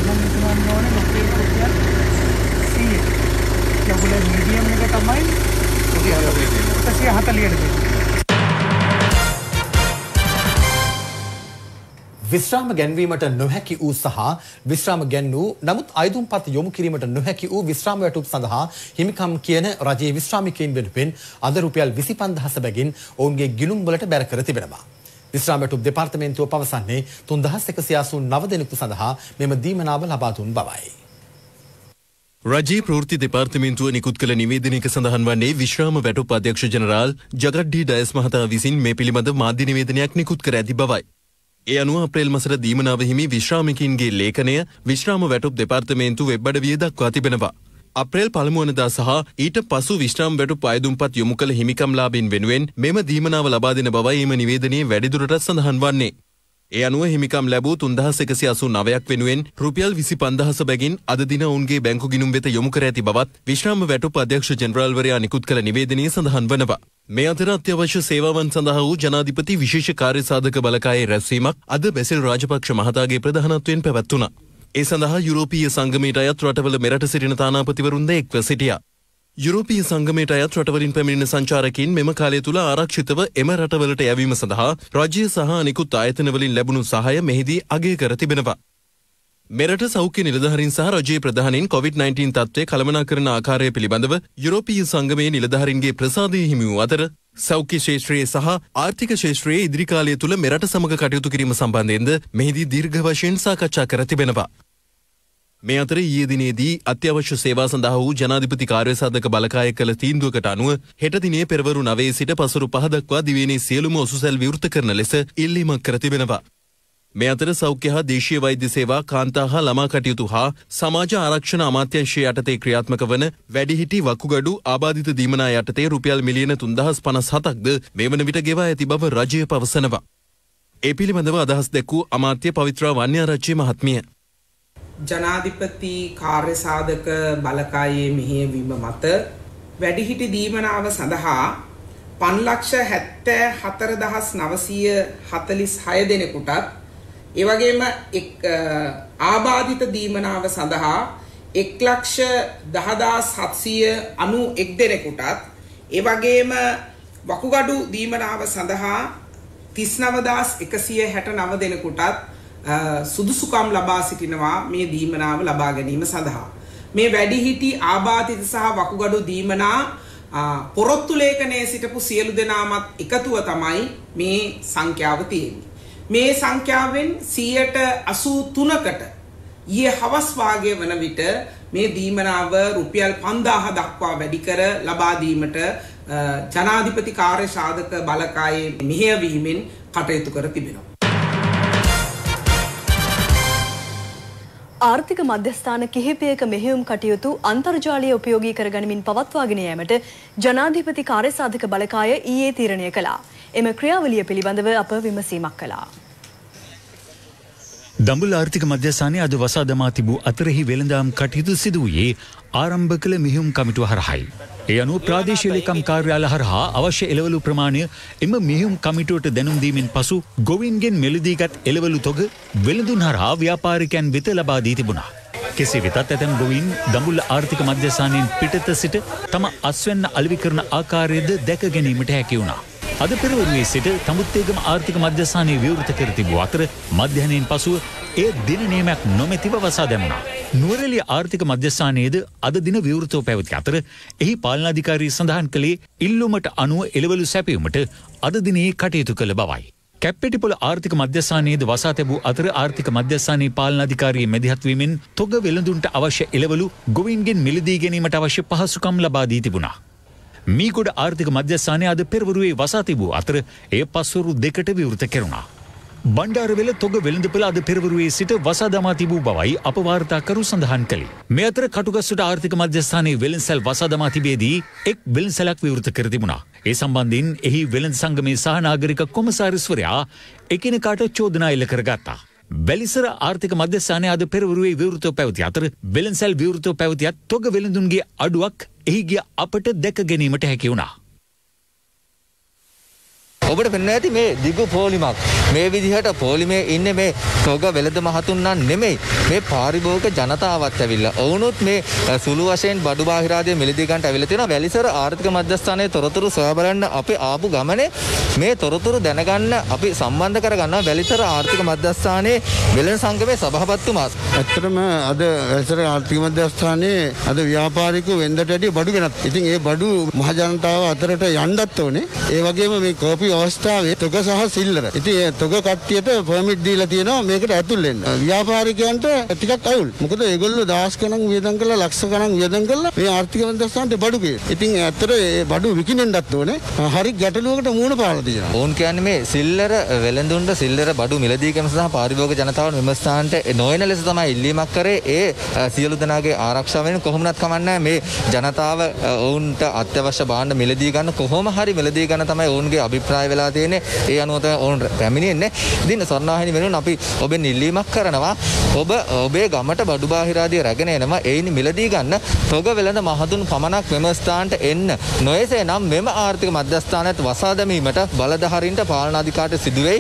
S1: විශ්‍රාම ගැන්වීමට නොහැකි වූ සහ විශ්‍රාම ගැන්වූ නමුත් අයදුම්පත් යොමු කිරීමට නොහැකි වූ විශ්‍රාම වැටුප් සඳහා හිමිකම් කියන රජයේ විශ්‍රාමිකයින් වෙනුවෙන් අද රුපියල් විසි පන්දහස බැගින් ඔවුන්ගේ ගිණුම් වලට බැර කර තිබෙනවා. විශ්‍රාම වැටුප් දෙපාර්තමේන්තුව පවසන්නේ තුන්දහස් එකසිය අසූ නව දෙනෙකු සඳහා මෙම දීමනාව ලබා දුන් බවයි.
S6: රජයේ ප්‍රවෘත්ති දෙපාර්තමේන්තුව නිකුත් කළ නිවේදනයක සඳහන් වන්නේ විශ්‍රාම වැටුප් අධ්‍යක්ෂ ජනරාල් ජගත් ඩී ඩයස් මහතා විසින් මේ පිළිබඳ මාධ්‍ය නිවේදනයක් නිකුත් කර ඇති බවයි. ඒ අනුව අප්‍රේල් මාසට දීමනාව හිමි විශ්‍රාමිකින්ගේ ලේඛනය විශ්‍රාම වැටුප් දෙපාර්තමේන්තු වෙබ් අඩවියේ දක්වා තිබෙනවා. අප්‍රේල් පළමු වනදා සහ ඊට පසු විශ්‍රාම වැටුප් අයදුම්පත් යොමු කළ හිමිකම්ලාභීන් වෙනුවෙන් මෙම දීමනාව ලබා දෙන බවයි එම නිවේදනයේ වැඩිදුරටත් සඳහන් වන්නේ. ඒ අනුව හිමිකම් ලැබූ තුන්දහස් එකසිය අසූ නවයක් වෙනුවෙන් රුපියල් විසි පන්දහස බැගින් අද දින ඔවුන්ගේ බැංකු ගිණුම් වෙත යොමු කර ඇති බවත් විශ්‍රාම වැටුප් අධ්‍යක්ෂ ජෙනරාල්වරයා නිකුත් කළ නිවේදනයේ සඳහන් වනවා. මේ අතර අත්‍යවශ්‍ය සේවාවන් සඳහා වූ ජනාධිපති විශේෂ කාර්යසාධක බලකායේ රැස්වීමක් අද බැසිල් රාජපක්ෂ මහතාගේ ප්‍රධානත්වයෙන් පැවැත්වුණා. ඒ සඳහා යුරෝපීය සංගමයට අයත් රටවල මෙරට සිටින තානාපතිවරුන්ද එක්ව සිටියා. යුරෝපීය සංගමයට අයත් රටවලින් පැමිණෙන සංචාරකයින් මෙම කාලය තුල ආරක්ෂිතව එම රටවලට යැවීම සඳහා රාජ්‍ය සහ අනිකුත් ආයතනවලින් ලැබුණු සහාය මෙහිදී අගය කර තිබෙනවා. මෙරට සෞඛ්‍ය නිලධාරීන් සහ රජයේ ප්‍රධානීන් කොවිඩ් නයින්ටීන් තත්ත්වය කළමනාකරන ආකාරය පිළිබඳව යුරෝපීය සංගමයේ නිලධාරීන්ගේ ප්‍රසාදය හිමි වූ අතර සෞඛ්‍ය ක්ෂේත්‍රයේ සහ ආර්ථික ක්ෂේත්‍රයේ ඉදිරි කාලය තුල මෙරට සමග කටයුතු කිරීම සම්බන්ධයෙන්ද මෙහිදී දීර්ඝ වශයෙන් සාකච්ඡා කර තිබෙනවා. මේ අතර ඊයේ දිනේදී අත්‍යවශ්‍ය සේවා සඳහා වූ ජනාධිපති කාර්යසාධක බලකාය කළ තීන්දුවකට අනුව හෙට දිනේ පෙරවරු නවයේ සිට පසුරු පහ දක්වා දිවයිනේ සියලුම ඔසුසැල් විවෘත කරන ලෙස ඉල්ලීමක් කර තිබෙනවා. මේ අතර සෞඛ්‍ය හා දේශීය වෛද්‍ය සේවා කාන්තා හා ළමා කටයුතු හා සමාජ ආරක්ෂණ අමාත්‍යාංශය යටතේ ක්‍රියාත්මක වන වැඩිහිටි වකුගඩු ආබාධිත දීමනා යටතේ රුපියල් මිලියන තුන්දහස් පනස් හතක්ද මේ වන විට ගෙවා ඇති බව රජය පවසනවා. ඒ පිළිබඳව අදහස් දැක්වූ අමාත්‍ය පවිත්‍රා වන්‍යාරච්චි මහත්මිය.
S12: ජනාධිපති කාර්ය සාධක බලකායේ මෙහෙයවීම මත වැඩිහිටි දීමනාව සඳහා පන්ලක්ෂ හැත්තෑ හතර දහස් නවසිය හතලිස් හය දෙනෙකුටත් ඒ වගේම එක් ආබාධිත දීමනාව සඳහා එක් ලක්ෂ දහදාස් හත්සිය අනූ එක් දෙනෙකුටත් ඒ වගේම වකුගඩු දීමනාව සඳහා තිස් නවදාස් එකසිය හැට නව දෙනෙකුටත් සුදුසුකම් ලබා සිටිනවා මේ දීමනාව ලබා ගැනීම සඳහා. මේ වැඩිහිටි ආබාධිත සහ වකුගඩු දීමනා පොරොත්තු ලේඛනයේ සිටපු සියලු දෙනාමත් එකතුව තමයි මේ සංඛ්‍යාව තියෙන්නේ. මේ සංඛ්‍යාවෙන් සියයට අසූ තුනකට ඊයේ හවස් වාගයේ වන විට මේ දීමනාව රුපියල් පන්දාහ දක්වා වැඩි කර ලබා දීමට ජනාධිපති කාර්ය සාධක බලකායේ මෙහෙයවීමෙන් කටයුතු කර තිබෙනවා.
S2: ආර්ථික මධ්‍යස්ථාන කිහිපයක මෙහෙයුම් කටයුතු අන්තර්ජාලය උපයෝගී කරගනිමින් පවත්වාගෙන යාමට ජනාධිපති කාර්ය සාධක බලකාය ඊයේ තීරණය කළා. එම ක්‍රියාවලිය පිළිබඳව අප විමසීමක් කළා.
S3: දඹුල්ල ආර්ථික මධ්‍යස්ථානයේ අද වසා දමා තිබූ අතරෙහි වෙළඳාම් කටයුතු සිදු වූයේ ආරම්භ කළ මෙහෙයුම් කමිටුව හරහායි. ඒ අනුව ප්‍රාදේශීය ලේකම් කාර්යාල හරහා අවශ්‍ය එළවලු ප්‍රමාණය එම මෙහෙයුම් කමිටුවට දැනුම් දීමෙන් පසු ගොවීන්ගෙන් මෙලදීගත් එළවලු තොග වෙළඳුන් හරහා ව්‍යාපාරිකයන් වෙත ලබා දී තිබුණා. කෙසේ වෙතත් ඇතැම් ගොවීන් දඹුල්ල ආර්ථික මධ්‍යස්ථානයෙන් පිටත සිට තම අස්වැන්න අලෙවි කරන ආකාරයද දැක ගැනීමට හැකි වුණා. අද පෙරවරුවේ සිට තමුත්තේගම ආර්ථික මධ්‍යස්ථානයේ විවෘත කර තිබූ අතර මධ්‍යහ්නයෙන් පසුව එය දින නියමයක් නොමැතිව වසා දැමුණා. නුවරඑළිය ආර්ථික මධ්‍යස්ථානයේද අද දින විවෘතව පැවති අතර එහි පාලනාධිකාරී සඳහන් කළේ ඉල්ලුමට අනුව එළවලු සැපයීමට අද දිනේ කටයුතු කළ බවයි. කැප්පෙටිපොළ ආර්ථික මධ්‍යස්ථානයේද වසා තැබූ අතර ආර්ථික මධ්‍යස්ථානයේ පාලනාධිකාරිය මැදිහත් වීමෙන් තොග වෙළඳුන්ට අවශ්‍ය එළවලු ගොවීන්ගෙන් මිලදී ගැනීමට අවශ්‍ය පහසුකම් ලබා දී තිබුණා. මීගොඩ ආර්ථික මධ්‍යස්ථානය අද පෙරවරුවේ වසා තිබූ අතර එය පස්වරු දෙකට විවෘත කෙරුණා. බණ්ඩාරවෙල තොග වෙළඳපොළ අද පෙරවරුවේ සිට වසා දමා තිබූ බවයි අප වාර්තාකරු සඳහන් කළේ. මේ අතර කටුගස්සට ආර්ථික මධ්‍යස්ථානයේ වෙළඳසැල් වසා දමා තිබේදී එක් වෙළඳසැලක් විවෘත කර තිබුණා. ඒ සම්බන්ධයෙන් එහි වෙළඳ සංගමේ සහ නාගරික කොමසාරිස්වරයා එකිනෙකාට චෝදනා එල්ල කරගත්තා. බැලිසර ආර්ථික මධ්‍යස්ථානය අද පෙරවරුවේ විවෘතව පැවති අතර වෙළඳසැල් විවෘතව පැවතියත් තොග වෙළඳුන්ගේ අඩුවක් එහි ගිය අපට දැක ගැනීමට හැකි වුණා.
S13: ඔබට පෙනෙන්නේ නැති මේ දිගු පොලිමක් මේ විදිහට පොලිමේ ඉන්නේ මේ තොග වෙළඳ මහතුන් නම් නෙමෙයි මේ පාරිභෝගික ජනතාවත් ඇවිල්ලා. ඔවුනුත් මේ සුළු වශයෙන් බඩු බාහිරාදී මිලදී ගන්නට ඇවිල්ලා තියෙනවා. වැලිසර ආර්ථික මධ්‍යස්ථානයේ තොරතුරු සොයා බලන්න අපි ආපු ගමනේ මේ තොරතුරු දැනගන්න අපි සම්බන්ධ කරගන්නවා වැලිසර ආර්ථික මධ්‍යස්ථානයේ වෙළඳ සංගමේ සභාපතිතුමා.
S14: ඇත්තටම අද වැලිසර ආර්ථික මධ්‍යස්ථානයේ අද ව්‍යාපාරිකයෝ වෙන්දට වැඩිය බඩු ගෙනත්. ඉතින් ඒ බඩු මහ ජනතාව අතරට යන්නත් ඕනේ. ඒ වගේම මේ කෝපි අවස්ථාවේ තොග සහ සිල්ලර. ඉතින් ඒ තොග කට්ටියට පර්මිට් දීලා තියෙනවා මේකට ඇතුල් වෙන්න. ව්‍යාපාරිකයන්ට ටිකක් අවුල්. මොකද ඒගොල්ලෝ දහස් ගණන් වියදම් කරලා ලක්ෂ ගණන් වියදම් කරලා මේ ආර්ථික මධ්‍යස්ථානට බඩු ගේ. ඉතින් ඇත්තට ඒ බඩු විකිනෙන්නත් ඕනේ. හරි ගැටලුවකට මුහුණ පාලා තියෙනවා.
S13: ඕන් කියන්නේ මේ සිල්ලර වෙළඳුන්ට සිල්ලර බඩු මිලදී ගැනීම සඳහා පාරිභෝගික ජනතාව විමර්ශනට නොයන ලෙස තමයි ඉල්ලීමක් කරේ. ඒ සියලු දෙනාගේ ආරක්ෂාව වෙන කොහොමවත් කමන්නේ මේ ජනතාව ඔවුන්ට අත්‍යවශ්‍ය භාණ්ඩ මිලදී ගන්න කොහොම හරි මිලදී ගන්න තමයි ඔවුන්ගේ අභිප්‍රාය වෙලා තියෙන්නේ. ඒ අනුව තමයි ඔවුන් පැමිණෙන්නේ. ඉතින් ස්වර්ණවාහිනී වෙනුවෙන් අපි ඔබෙන් ඉල්ලීමක් කරනවා. ඔබ ඔබේ ගමට බඩු බාහිරාදී රැගෙන එනවා. ඒයින් මිලදී ගන්න තොග වෙළඳ මහතුන් පමණක් මෙම ස්ථානට එන්න. නොයසේ නම් මෙම ආර්ථික මධ්‍යස්ථානයත් වසා දැමීමට බලධාරීන්ට පාලනාධිකාරියට සිදු වෙයි.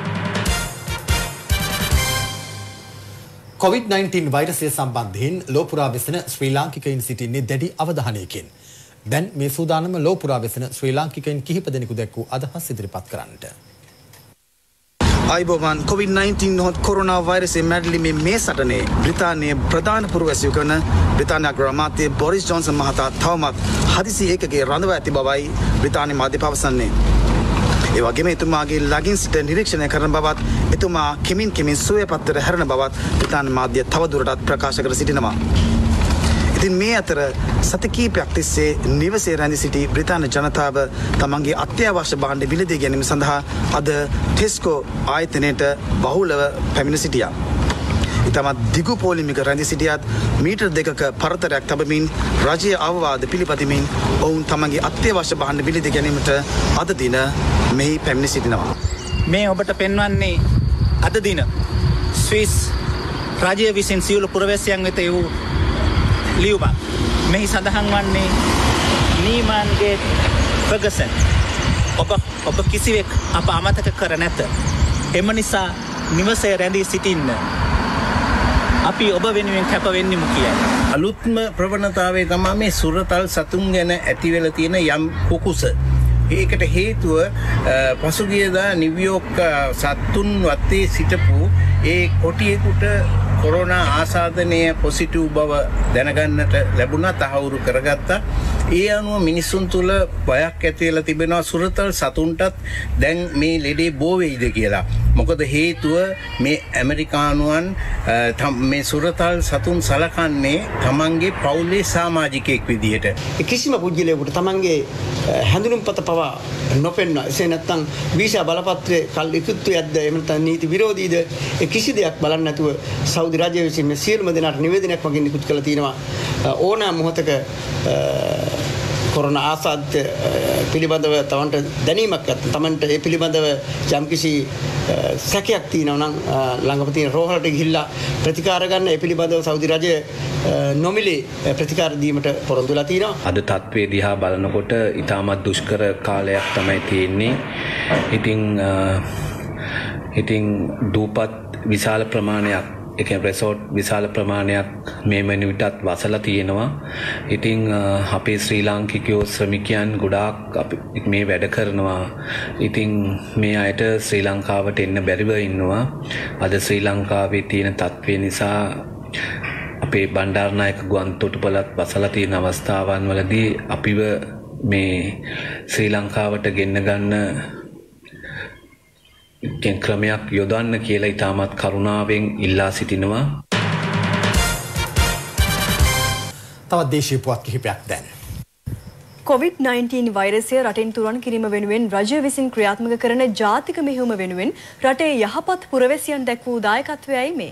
S1: කොවිඩ් නයින්ටීන් වෛරසය සම්බන්ධයෙන් ලෝපුරා වෙසෙන ශ්‍රී ලාංකිකයින් සිටින්නේ දැඩි අවධානයකින්. දැන් මේ සූදානම ලෝපුරා වෙසෙන ශ්‍රී ලාංකිකයින් කිහිප දෙනෙකු දැක්වූ අදහස් ඉදිරිපත් කරන්නට.
S15: අයිබෝවන් කොවිඩ් නයින්ටීන් නොහොත් කොරෝනා වෛරසය මැඩලීමේ මේ සටනේ බ්‍රිතාන්‍යයේ ප්‍රධාන පුරවැසියෝ කරන බ්‍රිතාන්‍ය අග්‍රාමාත්‍ය බොරිස් ජොන්සන් මහතා තවමත් හදිසි ඒකකයේ රඳවා ඇති බවයි බ්‍රිතාන්‍ය මාධ්‍ය පවසන්නේ. ඒ වගේම එතුමාගේ ළඟින් සිට නිරීක්ෂණය කරන බවත් එතුමා කෙමින් කෙමින් සුවය පත්තර හැරෙන බවත් බ්‍රිතාන්‍ය මාධ්‍ය තවදුරටත් ප්‍රකාශ කර සිටිනවා. ඉතින් මේ අතර සති කිහිපයක් තිස්සේ නිවසේ රැඳී සිටි බ්‍රිතාන්‍ය ජනතාව තමන්ගේ අත්‍යවශ්‍ය භාණ්ඩ මිලදී ගැනීම සඳහා අද ටෙස්කෝ ආයතනයට බහුලව පැමිණ සිටියා. ඉතාමත් දිගු පෝලිමක රැඳී සිටියත් මීටර් දෙකක පරතරයක් තබමින් රජයේ අවවාද පිළිපදිමින් ඔවුන් තමන්ගේ අත්‍යවශ්‍ය භාණ්ඩ මිලදී ගැනීමට අද දින මෙහි පැමිණ සිටිනවා.
S16: මේ ඔබට පෙන්වන්නේ අද දින ස්විස් රජය විසින් සියලු පුරවැසියන් වෙත වූ ලියුමක්. මෙහි සඳහන් වන්නේ නීමාන්ගේ ෆර්ගසන් ඔබ ඔබ කිසිවෙක් අප අමතක කර නැත. එම නිසා නිවසේ රැඳී සිටින්න. අපි ඔබ වෙනුවෙන් කැප වෙන්නෙමු කියයි.
S17: අලුත්ම ප්‍රවණතාවය තමයි මේ සුරතල් සතුන් ගැන ඇති වෙලා තියෙන යම් කුකුස. ඒකට හේතුව පසුගියදා නිව්යෝක් සත්තුන් වත්තේ සිටපු ඒ කොටියෙකුට කොරෝනා ආසාදනය පොසිටිව් බව දැනගන්නට ලැබුණා, තහවුරු කරගත්තා. ඒ අනුව මිනිසුන් තුළ බයක් ඇති වෙලා තිබෙනවා සුරතල් සතුන්ටත් දැන් මේ ලෙඩේ බෝ වෙයිද කියලා. මොකද හේතුව මේ ඇමරිකානුවන් මේ සුරතල් සතුන් සලකන්නේ තමන්ගේ පවුලේ සමාජිකයෙක් විදිහට.
S18: කිසිම පුද්ගලයෙකුට තමන්ගේ හැඳුනුම්පත පවා නොපෙන්වන, එසේ නැත්නම් වීසා බලපත්‍රයේ කල් ඉක්ුත්වයක්ද එහෙම නැත්නම් නීති විරෝධීද ඒ කිසි දෙයක් බලන්නේ නැතුව සෞදි රාජ්‍ය විසින් මේ සියලුම දෙනාට නිවේදනයක් වගේ නිකුත් කළා තියෙනවා. ඕනෑම මොහොතක කොරෝනා ආසාදිත පිළිබඳව තමන්ට දැනීමක් නැත්නම් තමන්ට ඒ පිළිබඳව යම්කිසි සැකයක් තියෙනවා නම් ළඟම තියෙන රෝහලට ගිහිල්ලා ප්‍රතිකාර ගන්න, ඒ පිළිබඳව සෞදි රජය නොමිලේ ප්‍රතිකාර දීමට පොරොන්දු වෙලා තියෙනවා.
S19: අද තත්ත්වයේ දිහා බලනකොට ඉතාමත් දුෂ්කර කාලයක් තමයි තියෙන්නේ. ඉතින් ඉතින් දූපත් විශාල ප්‍රමාණයක්, ඒ කියන්නේ resort විශාල ප්‍රමාණයක් මේ වෙනුවිටත් වසලා තියෙනවා. ඉතින් අපේ ශ්‍රී ලාංකිකයෝ ශ්‍රමිකයන් ගොඩාක් අපි මේ වැඩ කරනවා. ඉතින් මේ අයට ශ්‍රී ලංකාවට එන්න බැරිව ඉන්නවා. අද ශ්‍රී ලංකාවේ තියෙන තත්ත්වය නිසා අපේ බණ්ඩාරනායක ගුවන් තොටුපළත් වසලා තියෙන අවස්ථාවන් වලදී අපිව මේ ශ්‍රී ලංකාවට ගෙන්න ගන්න ක්‍රමයක් යොදන්න කියලා ඉතාමත් කරුණාවෙන් ඉල්ලා සිටිනවා.
S1: තවත් දේශීය පුවත් කිහිපයක් දැන්.
S2: කොවිඩ් නයින්ටීන් වෛරසය රටෙන් තුරන් කිරීම වෙනුවෙන් රජය විසින් ක්‍රියාත්මක කරන ජාතික මෙහෙයුම වෙනුවෙන් රටේ යහපත් පුරවැසියන් දැක් වූ දායකත්වයයි මේ.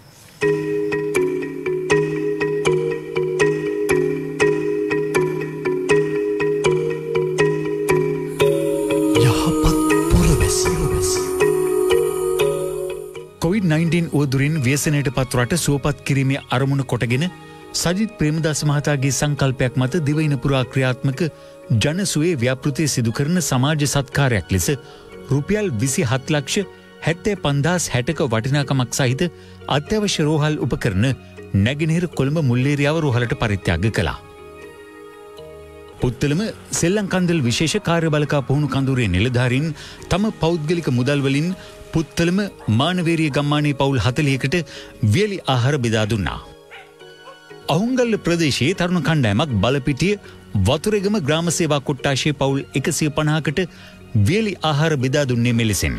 S3: කොවිඩ් නයින්ටීන් උවදුරින් ව්‍යසනයට පත් රට සුවපත් කිරීමේ අරමුණ කොටගෙන සජිත් ප්‍රේමදාස මහතාගේ සංකල්පයක් මත දිවයින පුරා ක්‍රියාත්මක ජනසුවේ ව්‍යාපෘතිය සිදු කරන සමාජ සත්කාරයක් ලෙස රුපියල් විසි හත් ලක්ෂ හැත්තෑ පන්දාස් හැටක වටිනාකමක් සහිත අත්‍යවශ්‍ය රෝහල් උපකරණ නැගෙනහිර කොළඹ මුල්ලේරියාව රෝහලට පරිත්‍යාග කළා. පුත්තලම සෙල්ලම් කන්දල් විශේෂ කාර්යබලකා පුහුණු කඳුරේ නිලධාරීන් තම පෞද්ගලික මුදල් වලින් පුත්තලම මානවේරිය ගම්මානයේ පවුල් හතළිහකට වියලි ආහාර බෙදා දුන්නා. අහුංගල්ල ප්‍රදේශයේ තරුණ කණ්ඩායමක් බලපිටිය වතුරේගම ග්‍රාම සේවා කොට්ටාශයේ පවුල් එකසිය පනහකට වියලි ආහාර බෙදා දුන්නේ මෙලෙසින්.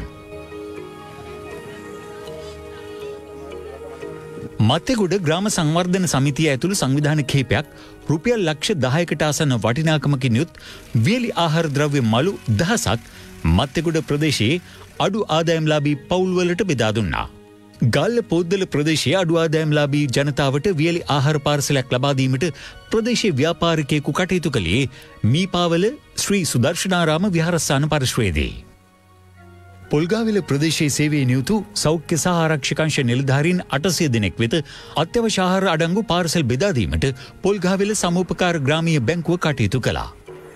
S3: මත්තෙගොඩ ග්‍රාම සංවර්ධන සමිතිය ඇතුළු සංවිධාන කිහිපයක් රුපියල් ලක්ෂ දහයකට ආසන්න වටිනාකමකින් යුත් වියලි ආහාර ද්‍රව්‍ය මළු දහසක් මත්තෙගොඩ ප්‍රදේශයේ අඩු ආදායම්ලාභී පවුල්වලට බෙදා දුන්නා. ගල්ල පොද්දල ප්‍රදේශයේ අඩු ආදායම්ලාභී ජනතාවට වියලි ආහාර පාර්සලයක් ලබා දීමට ප්‍රදේශීය ව්‍යාපාරිකයෙකු කටයුතු කළේ මීපාවල ශ්‍රී සුදර්ශනාරාම විහාරස්ථාන පරිශ්‍රයේදී. පොල්ගාවිල ප්‍රදේශයේ සේවයේ නියුතු සෞඛ්‍ය සහ ආරක්ෂකංශ නිලධාරීන් අටසිය දෙනෙක් වෙත අත්‍යවශ්‍ය ආහාර අඩංගු පාර්සල් බෙදා දීමට පොල්ගාවිල සමූපකාර ග්‍රාමීය බැංකුව කටයුතු කළා.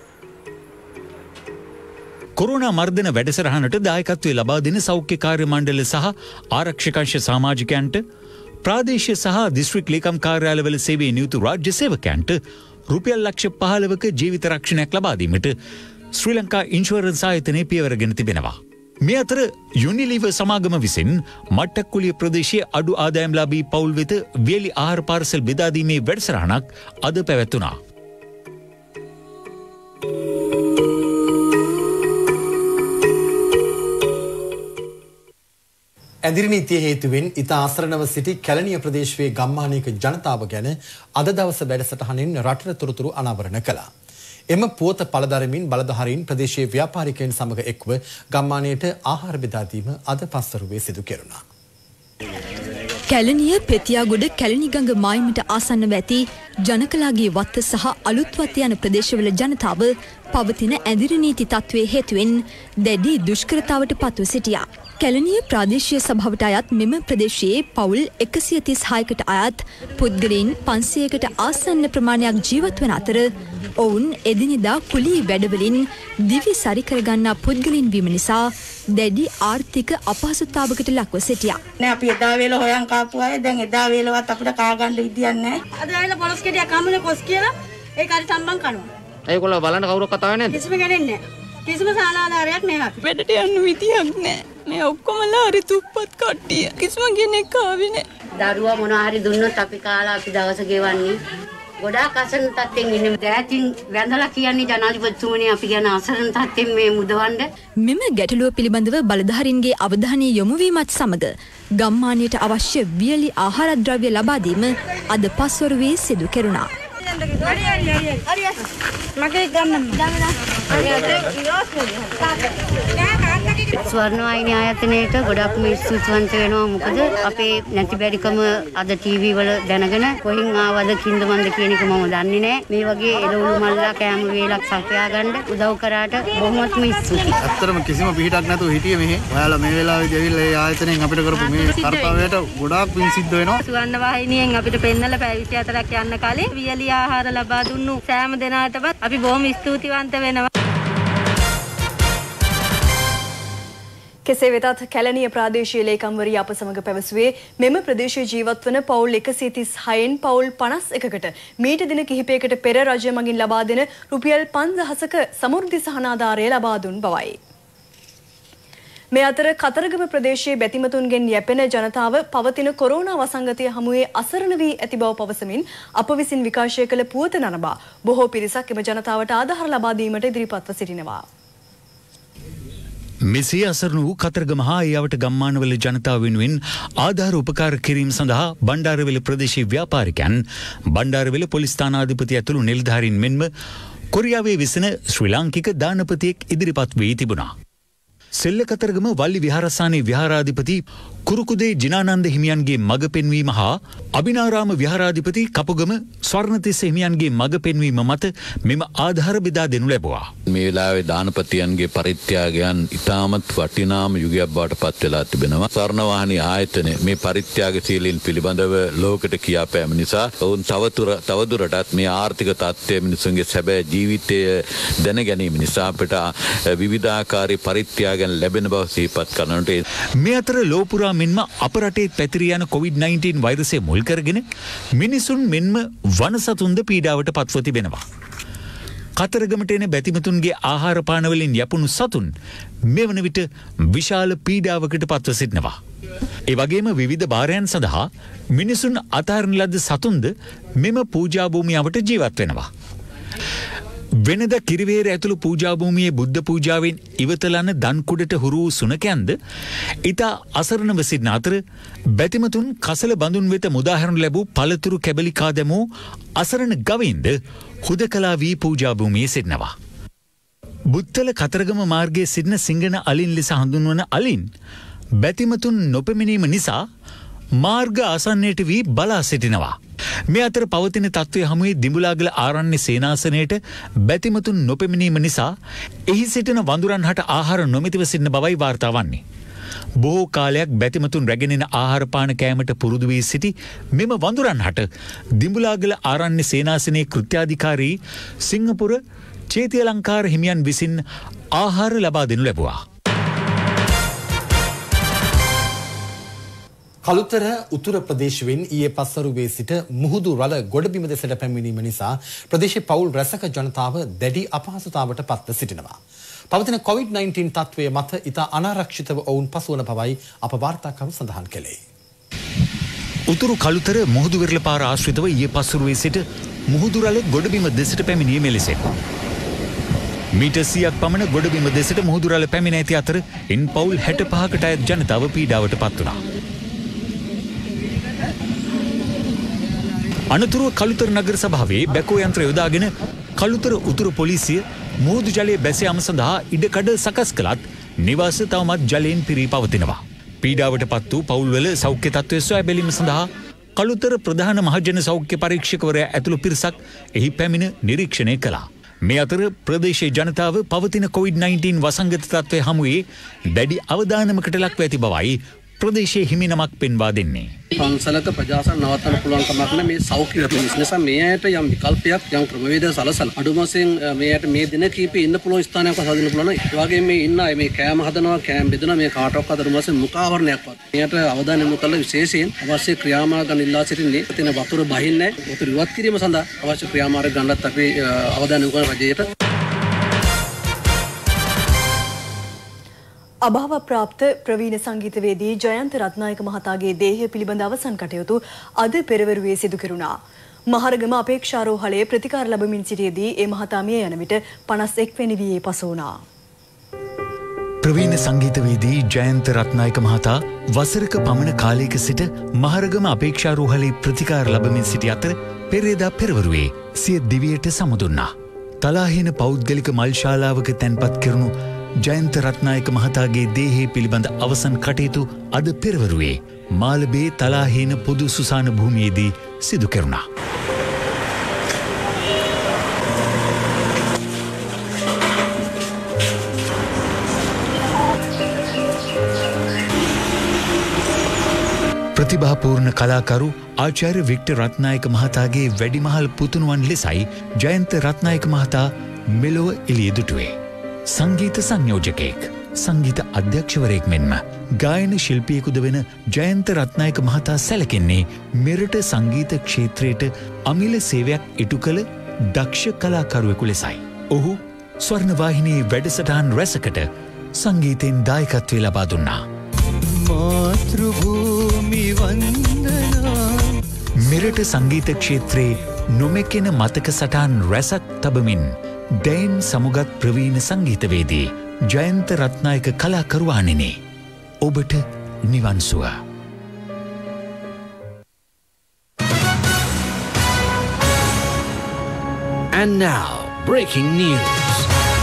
S3: කොරෝනා මර්ධන වැඩසටහනට දායකත්වය ලබා දෙන සෞඛ්‍ය කාර්ය මණ්ඩල සහ ආරක්ෂකංශ සමාජිකයන්ට ප්‍රාදේශීය සහ දිස්ත්‍රික් ලේකම් කාර්යාලවල සේවයේ නියුතු රාජ්‍ය සේවකයන්ට රුපියල් ලක්ෂ පහළවක ජීවිත රක්ෂණයක් ලබා දීමට ශ්‍රී ලංකා ඉන්ෂුරන්ස් ආයතනය පියවරගෙන තිබෙනවා. මේ අතර යුනිලිවර් සමාගම විසින් මට්ටක්කුලිය ප්‍රදේශයේ අඩු ආදායම්ලාභී පවුල් වෙත වියලි ආහාර පාර්සල් බෙදා දීමේ වැඩසටහනක් අද පැවැත්වුණා.
S1: ඇදිරි නීතිය හේතුවෙන් ඉතා අසරණව සිටි කැලණිය ප්‍රදේශයේ ගම්මානයක ජනතාව ගැන අද දවස වැඩසටහනින් රටට තොරතුරු අනාවරණ කළා. එම පුවත පළදරමින් බලධාරීන් ප්‍රදේශීය ව්‍යාපාරිකයන් සමග එක්ව ගම්මානයට ආහාර බෙදා දීම අද පස්වරුවේ සිදු කෙරුණා.
S20: කැලණිය පෙතියාගොඩ කැලණිගඟ මායිමට ආසන්නව ඇති ජනකලාගේ වත්ත සහ අලුත් වත්ත යන ප්‍රදේශවල ජනතාව පවතින ඇදිරි නීති තත්ත්වයේ හේතුවෙන් දැඩි දුෂ්කරතාවට පත්ව සිටියා. කැලණිය ප්‍රාදේශීය සභාවට අයත් මෙම ප්‍රදේශයේ පවුල් එකසිය තිස් හයකට අයත් පුද්ගලයන් පන්සියයකට ආසන්න ප්‍රමාණයක් ජීවත් වන අතර ඔවුන් එදිනෙදා කුලී වැඩවලින් දිවි සරි කරගන්නා පුද්ගලයන් වීම නිසා දැඩි ආර්ථික අපහසුතාවකට ලක්ව සිටියා.
S21: නෑ අපි එදා වේල හොයන් කාපු අය දැන් එදා වේලවත් අපිට කා ගන්න විදියක් නෑ. අද ඇවිල්ලා පොලොස් කෙටියක් හම්බුනේ කොස් කියලා ඒක හරි සම්බන් කනවා.
S22: ඒගොල්ලෝ බලන්න කවුරක් කතා වෙන්නේ නැද්ද?
S21: කිසිම කෙනෙක් නෑ. කිසිම සානාධාරයක් නෑ අපි.
S23: වැඩට යන්න විදියක් නෑ. මේ ඔක්කොමලා හරි තුප්පත් කට්ටිය. කිසිම කෙනෙක් ආවේ නෑ.
S21: දරුවා මොනවා හරි දුන්නොත් අපි කාලා අපි දවස ගෙවන්නේ. ගොඩාක් අසරණ තත්ත්වෙන් ඉන්නේ. දැතින් වැඳලා කියන්නේ ජනාධිපතිතුමනි අපි ගැන අසරණ තත්ත්වෙන් මේ මුදවන්න.
S20: මෙම ගැටලුව පිළිබඳව බලධාරීන්ගේ අවධානය යොමු වීමත් සමග ගම්මානයට අවශ්‍ය වියලි ආහාර ද්‍රව්‍ය ලබා දීම අද පස්වරුවේ සිදු කෙරුණා.
S21: මගේ ගන්න ස්වර්ණවාහිනී ආයතනයට ගොඩක් ස්තුතිවන්ත වෙනවා. මොකද අපේ නැති බැරිකම අද ටීවී වල දැනගෙන කොහෙන් ආවද කින්ද මන්ද කියන එක මම දන්නේ නැහැ. මේ වගේ එළවලු මල්ලා කෑම වේලක් සපයා ගන්න උදව් කරාට බොහොමත්ම ස්තුතියි.
S14: ඇත්තටම කිසිම පිහිටක් නැතුව හිටියේ මෙහෙ. ඔයාලා මේ වෙලාවේදී ඇවිල්ලා ඒ ආයතනයෙන් අපිට කරපු මේ කර්තව්‍යයට ගොඩාක් පින් සිද්ධ වෙනවා.
S21: ස්වර්ණවාහිනියෙන් අපිට පෙන්නලා පැය විසි හතරක් යන්න කාලේ වියලි ආහාර ලබා දුන්නු සෑම දෙනාටවත් අපි බොහොම ස්තුතිවන්ත වෙනවා.
S2: කෙසේ වෙතත් කැලණිය ප්‍රාදේශීය ලේකම්වරිය අප සමග පැවසුවේ මෙම ප්‍රදේශයේ ජීවත් වන පවුල් එකසිය තිස් හයෙන් පවුල් පනස් එකකට මීට දින කිහිපයකට පෙර රජය මගින් ලබා දෙන රුපියල් පන්දහසක සමෘද්ධි සහනාධාරය ලබා දුන් බවයි. මේ අතර කතරගම ප්‍රදේශයේ බැතිමතුන්ගෙන් යැපෙන ජනතාව පවතින කොරෝනා වසංගතය හමුවේ අසරණ වී ඇති බව පවසමින් අප විසින් විකාශය කළ පුවත නරඹා බොහෝ පිරිසක් එම ජනතාවට ආධාර ලබා දීමට ඉදිරිපත්ව සිටිනවා.
S3: මෙසේ අසරණ වූ කතරගම හා ඒ අවට ගම්මානවල ජනතාව වෙනුවෙන් ආධාර උපකාර කිරීම සඳහා බණ්ඩාරවෙල ප්‍රදේශීය ව්‍යාපාරිකයන් බණ්ඩාරවෙල පොලිස් ස්ථානාධිපති ඇතුළු නිලධාරීන් මෙන්ම කොරියාවේ විසෙන ශ්‍රී ලාංකික දානපතියෙක් ඉදිරිපත් වී තිබුණා. සෙල්ල කතරගම වල්ලි විහාරස්ථානයේ විහාරාධිපති කුරුකුදේ ජිනානන්ද හිමියන්ගේ මඟ පෙන්වීම හා අභිනාරාම විහාරාධිපති කපුගම ස්වර්ණතිස්ස හිමියන්ගේ මඟ පෙන්වීම මත මෙම ආධාර බෙදා දෙනු ලැබුවා.
S24: මේ වෙලාවේ දානපතියන්ගේ පරිත්‍යාගයන් ඉතාමත් වටිනාම යුගයක් බවට පත් වෙලා තිබෙනවා. ස්වර්ණවාහිනී ආයතනය මේ පරිත්‍යාගශීලීන් පිළිබඳව ලෝකෙට කියා පෑම නිසා ඔවුන් තවදුර තවදුරටත් මේ ආර්ථික තත්ත්වය මිනිසුන්ගේ සැබෑ ජීවිතය දැන ගැනීම නිසා අපට විවිධාකාරී පරිත්‍යාගයන් ලැබෙන බව සිහිපත් කරනට
S3: මේ අතර ලෝපුරා මෙන්ම අප රටේ පැතිරී යන කොවිඩ් නයින්ටීන් වෛරසය මුල් කරගෙන මිනිසුන් මෙන්ම වනසතුන්ද පීඩාවට පත්ව තිබෙනවා. කතරගමට එන බැතිමතුන්ගේ ආහාර පාන වලින් යපුණු සතුන් මෙවන විට විශාල පීඩාවකට පත්ව සිටිනවා. ඒ වගේම විවිධ භාරයන් සඳහා මිනිසුන් අතහරින ලද සතුන්ද මෙම පූජා භූමියට ජීවත් වෙනවා. වෙනද කිරිවේර ඇතුළු පූජා භූමියේ බුද්ධ පූජාවෙන් ඉවතලන දන් කුඩට හුරු වූ සුනකයන්ද ඉතා අසරණව සිටින අතර බැතිමතුන් කසල බඳුන් වෙත මුදාහැරනු ලැබූ පළතුරු කැබලි කා දැමූ අසරණ ගවයින්ද හුදකලා වී පූජා භූමියේ සිටිනවා. බුත්තල කතරගම මාර්ගයේ සිටින සිංගන අලින් ලෙස හඳුන්වන අලින් බැතිමතුන් නොපෙමිණීම නිසා මාර්ග ආසන්නයට වී බලා සිටිනවා. මේ අතර පවතින තත්ත්වය හමුවේ දිඹුලාගල ආරණ්‍ය සේනාසනයට බැතිමතුන් නොපෙමිණීම නිසා එහි සිටින වඳුරන් හට ආහාර නොමැතිව සිටින බවයි වාර්තා වන්නේ. බොහෝ කාලයක් බැතිමතුන් රැගෙන එන ආහාර පාන කෑමට පුරුදු වී සිටි මෙම වඳුරන් හට දිඹුලාගල ආරණ්‍ය සේනාසනයේ කෘත්‍යාධිකාරී සිංහපුර චේතියලංකාර හිමියන් විසින් ආහාර ලබා දෙනු ලැබුවා.
S1: කළුතර උතුර ප්‍රදේශයෙන් ඊයේ පස්වරුවේ සිට මුහුදු රළ ගොඩබිම දෙසට පැමිණීම නිසා ප්‍රදේශයේ පවුල් රැසක ජනතාව දැඩි අපහසුතාවට පත්ව සිටිනවා. පවතින කොවිඩ් නයින්ටීන් තත්ත්වය මත ඉතා අනාරක්ෂිතව ඔවුන් පසුවන බවයි අප වාර්තාකරු සඳහන් කළේ.
S3: උතුරු කළුතර මුහුදු වෙරළ පාර ආශ්‍රිතව ඊයේ පස්වරුවේ සිට මුහුදු රළ ගොඩබිම දෙසට පැමිණීම ලෙසයි. මීටර් සියයක් පමණ ගොඩබිම දෙසට මුහුදුරළ පැමිණ ඇති අතර ඉන් පවුල් හැට පහකට අයත් ජනතාව පීඩාවට පත් වුණා. අනතුරුව කළුතර නගර සභාවේ බැකෝ යන්ත්‍ර යොදාගෙන කළුතර උතුරු පොලිසිය මුහුදු ජලයේ බැස යාම සඳහා ඉඩකඩ සකස් කළත් නිවාස තවමත් ජලයෙන් පිරී පවතිනවා. පීඩාවට පත් වූ පවුල්වල සෞඛ්‍ය තත්ත්වය සොයා බැලීම සඳහා කළුතර ප්‍රධාන මහජන සෞඛ්‍ය පරීක්ෂකවරයා ඇතුළු පිරිසක් එහි පැමිණ නිරීක්ෂණය කළා. මේ අතර ප්‍රදේශයේ ජනතාව පවතින කොවිඩ් නයින්ටීන් වසංගත තත්ත්වය හමුවේ දැඩි අවධානමකට ලක්ව ඇති බවයි ප්‍රදේශයේ හිමිනමක් පෙන්වා දෙන්නේ.
S4: පන්සලක ප්‍රජාසන නවත්තන්න පුළුවන් කමක් නැහැ මේ සෞඛ්‍ය පිරිස නිසා මේ ඇයට යම් විකල්පයක් යම් ක්‍රමවේදයක් සලසලා අඩුම වශයෙන් මේ ඇයට මේ දින කීපේ ඉන්න පුළුවන් ස්ථානයක් හදන්න පුළුවන්. ඒ වගේම මේ ඉන්න අය මේ කෑම හදනවා කෑම බෙදනවා මේ කාටවත් අඩුම වශයෙන් මුඛාවරණයක්වත්. මෙයට අවධානය යොමු කරලා විශේෂයෙන් අවශ්‍ය ක්‍රියාමාර්ග ඉල්ලා සිටින්නේ. තියෙන වතුර බහින්නේ වතුර ඉවත් කිරීම සඳහා අවශ්‍ය ක්‍රියාමාර්ග ගන්නත් අපි අවධානය යොමු කරන රජයට.
S2: අභාව ප්‍රාප්ත ප්‍රවීණ සංගීතවේදී ජයන්ත රත්නායක මහතාගේ දේහය පිළිබඳ අවසන් කටයුතු අද පෙරවරුවේ සිදු කෙරුණා. මහරගම අපේක්ෂාරෝහලේ ප්‍රතිකාර ලැබමින් සිටියේදී ඒ මහතා මිය යන විට පනස් එක් වෙනි වියේ පසු වුණා.
S3: ප්‍රවීණ සංගීතවේදී ජයන්ත රත්නායක මහතා වසරක පමණ කාලයක සිට මහරගම අපේක්ෂාරෝහලේ ප්‍රතිකාර ලැබමින් සිටි අතර පෙරේදා පෙරවරුවේ සිය දිවියට සමුදුන්නා. තලාහින පෞද්ගලික මල් ශාලාවක තැන්පත් කෙරුණු ජයන්ත රත්නායක මහතාගේ දේහය පිළිබඳ අවසන් කටයුතු අද පෙරවරුවේ මාලබේ තලාහේන පොදු සුසාන භූමියේදී සිදු කෙරුණා. ප්‍රතිභාපූර්ණ කලාකරු ආචාර්ය වික්ටර් රත්නායක මහතාගේ වැඩිමහල් පුතුණුවන් ලෙසයි ජයන්ත රත්නායක මහතා මෙලොව එළිය දුටුවේ. සංගීත සංයෝජකයෙක් සංගීත අධ්‍යක්ෂවරයෙක් මෙන්ම ගායන ශිල්පියෙකුද වෙන ජයන්ත රත්නායක මහතා සැලකෙන්නේ මෙරට සංගීත ක්ෂේත්‍රයට අමිල සේවයක් ඉටු කළ දක්ෂ කලාකරුවෙකු ලෙසයි. ඔහු ස්වර්ණවාහිනී වැඩසටහන් රැසකට සංගීතයෙන් දායකත්වය ලබා දුන්නා.
S7: මාතෘභූමි වන්දනා
S3: මෙරට සංගීත ක්ෂේත්‍රයේ නොමැකෙන මතක සටහන් රැසක් තබමින් දැයින් සමුගත් ප්‍රවීණ සංගීතවේදී ජයන්ත රත්නායක කලාකරුවානිනේ ඔබට නිවන්සුව.
S1: And now, breaking news.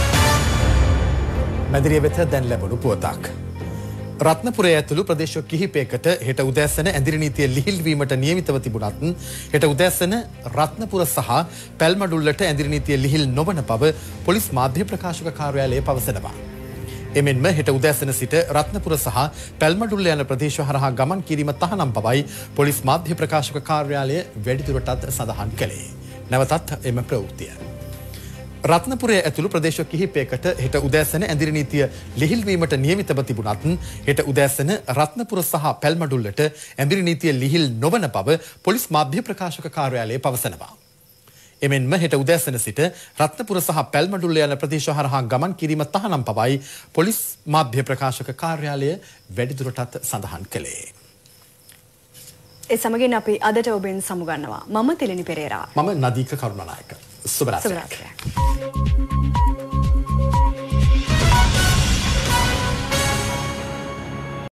S1: මැදිරිය වෙත දැන් ලැබුණු පුවතක්. රත්නපුරය ඇතුළු ප්‍රදේශ කිහිපයකට හෙට උදෑසන ඇඳිරි නීතිය ලිහිල්වීමට නියමිතව තිබුණත් හෙට උදෑසන රත්නපුර සහ පැල්මඩුල්ලට ඇඳිරි නීතිය ලිහිල් නොවන බව පොලිස් මාධ්‍ය ප්‍රකාශක කාර්යාලය පවසනවා. එමෙන්ම හෙට උදෑසන සිට රත්නපුර සහ පැල්මඩුල්ල යන ප්‍රදේශ හරහා ගමන් කිරීම තහනම් බවයි පොලිස් මාධ්‍ය ප්‍රකාශක කාර්යාලය වැඩිදුරටත් සඳහන් කළේ. නැවතත් එම ප්‍රවෘත්තිය. රත්නපුරය ඇතුළු ප්‍රදේශ කිහිපයකට හෙට උදෑසන ඇඳිරි නීතිය ලිහිල්වීමට නියමිතව තිබුණත් හෙට උදෑසන රත්නපුර සහ පැල්මඩුල්ලට ඇඳිරි නීතිය ලිහිල් නොවන බව පොලිස් මාධ්‍ය ප්‍රකාශක කාර්යාලය පවසනවා. එමෙන්ම හෙට උදෑසන සිට රත්නපුර සහ පැල්මඩුල්ල යන ප්‍රදේශ හරහා ගමන් කිරීම තහනම් බවයි පොලිස් මාධ්‍ය ප්‍රකාශක කාර්යාලය වැඩිදුරටත් සඳහන් කළේ.
S2: ඒ සමගින් අපි අදට ඔබෙන් සමුගන්නවා. මම තිලිනි පෙරේරා.
S1: මම නදීක කරුණානායක. සුබ රාත්‍රියක්.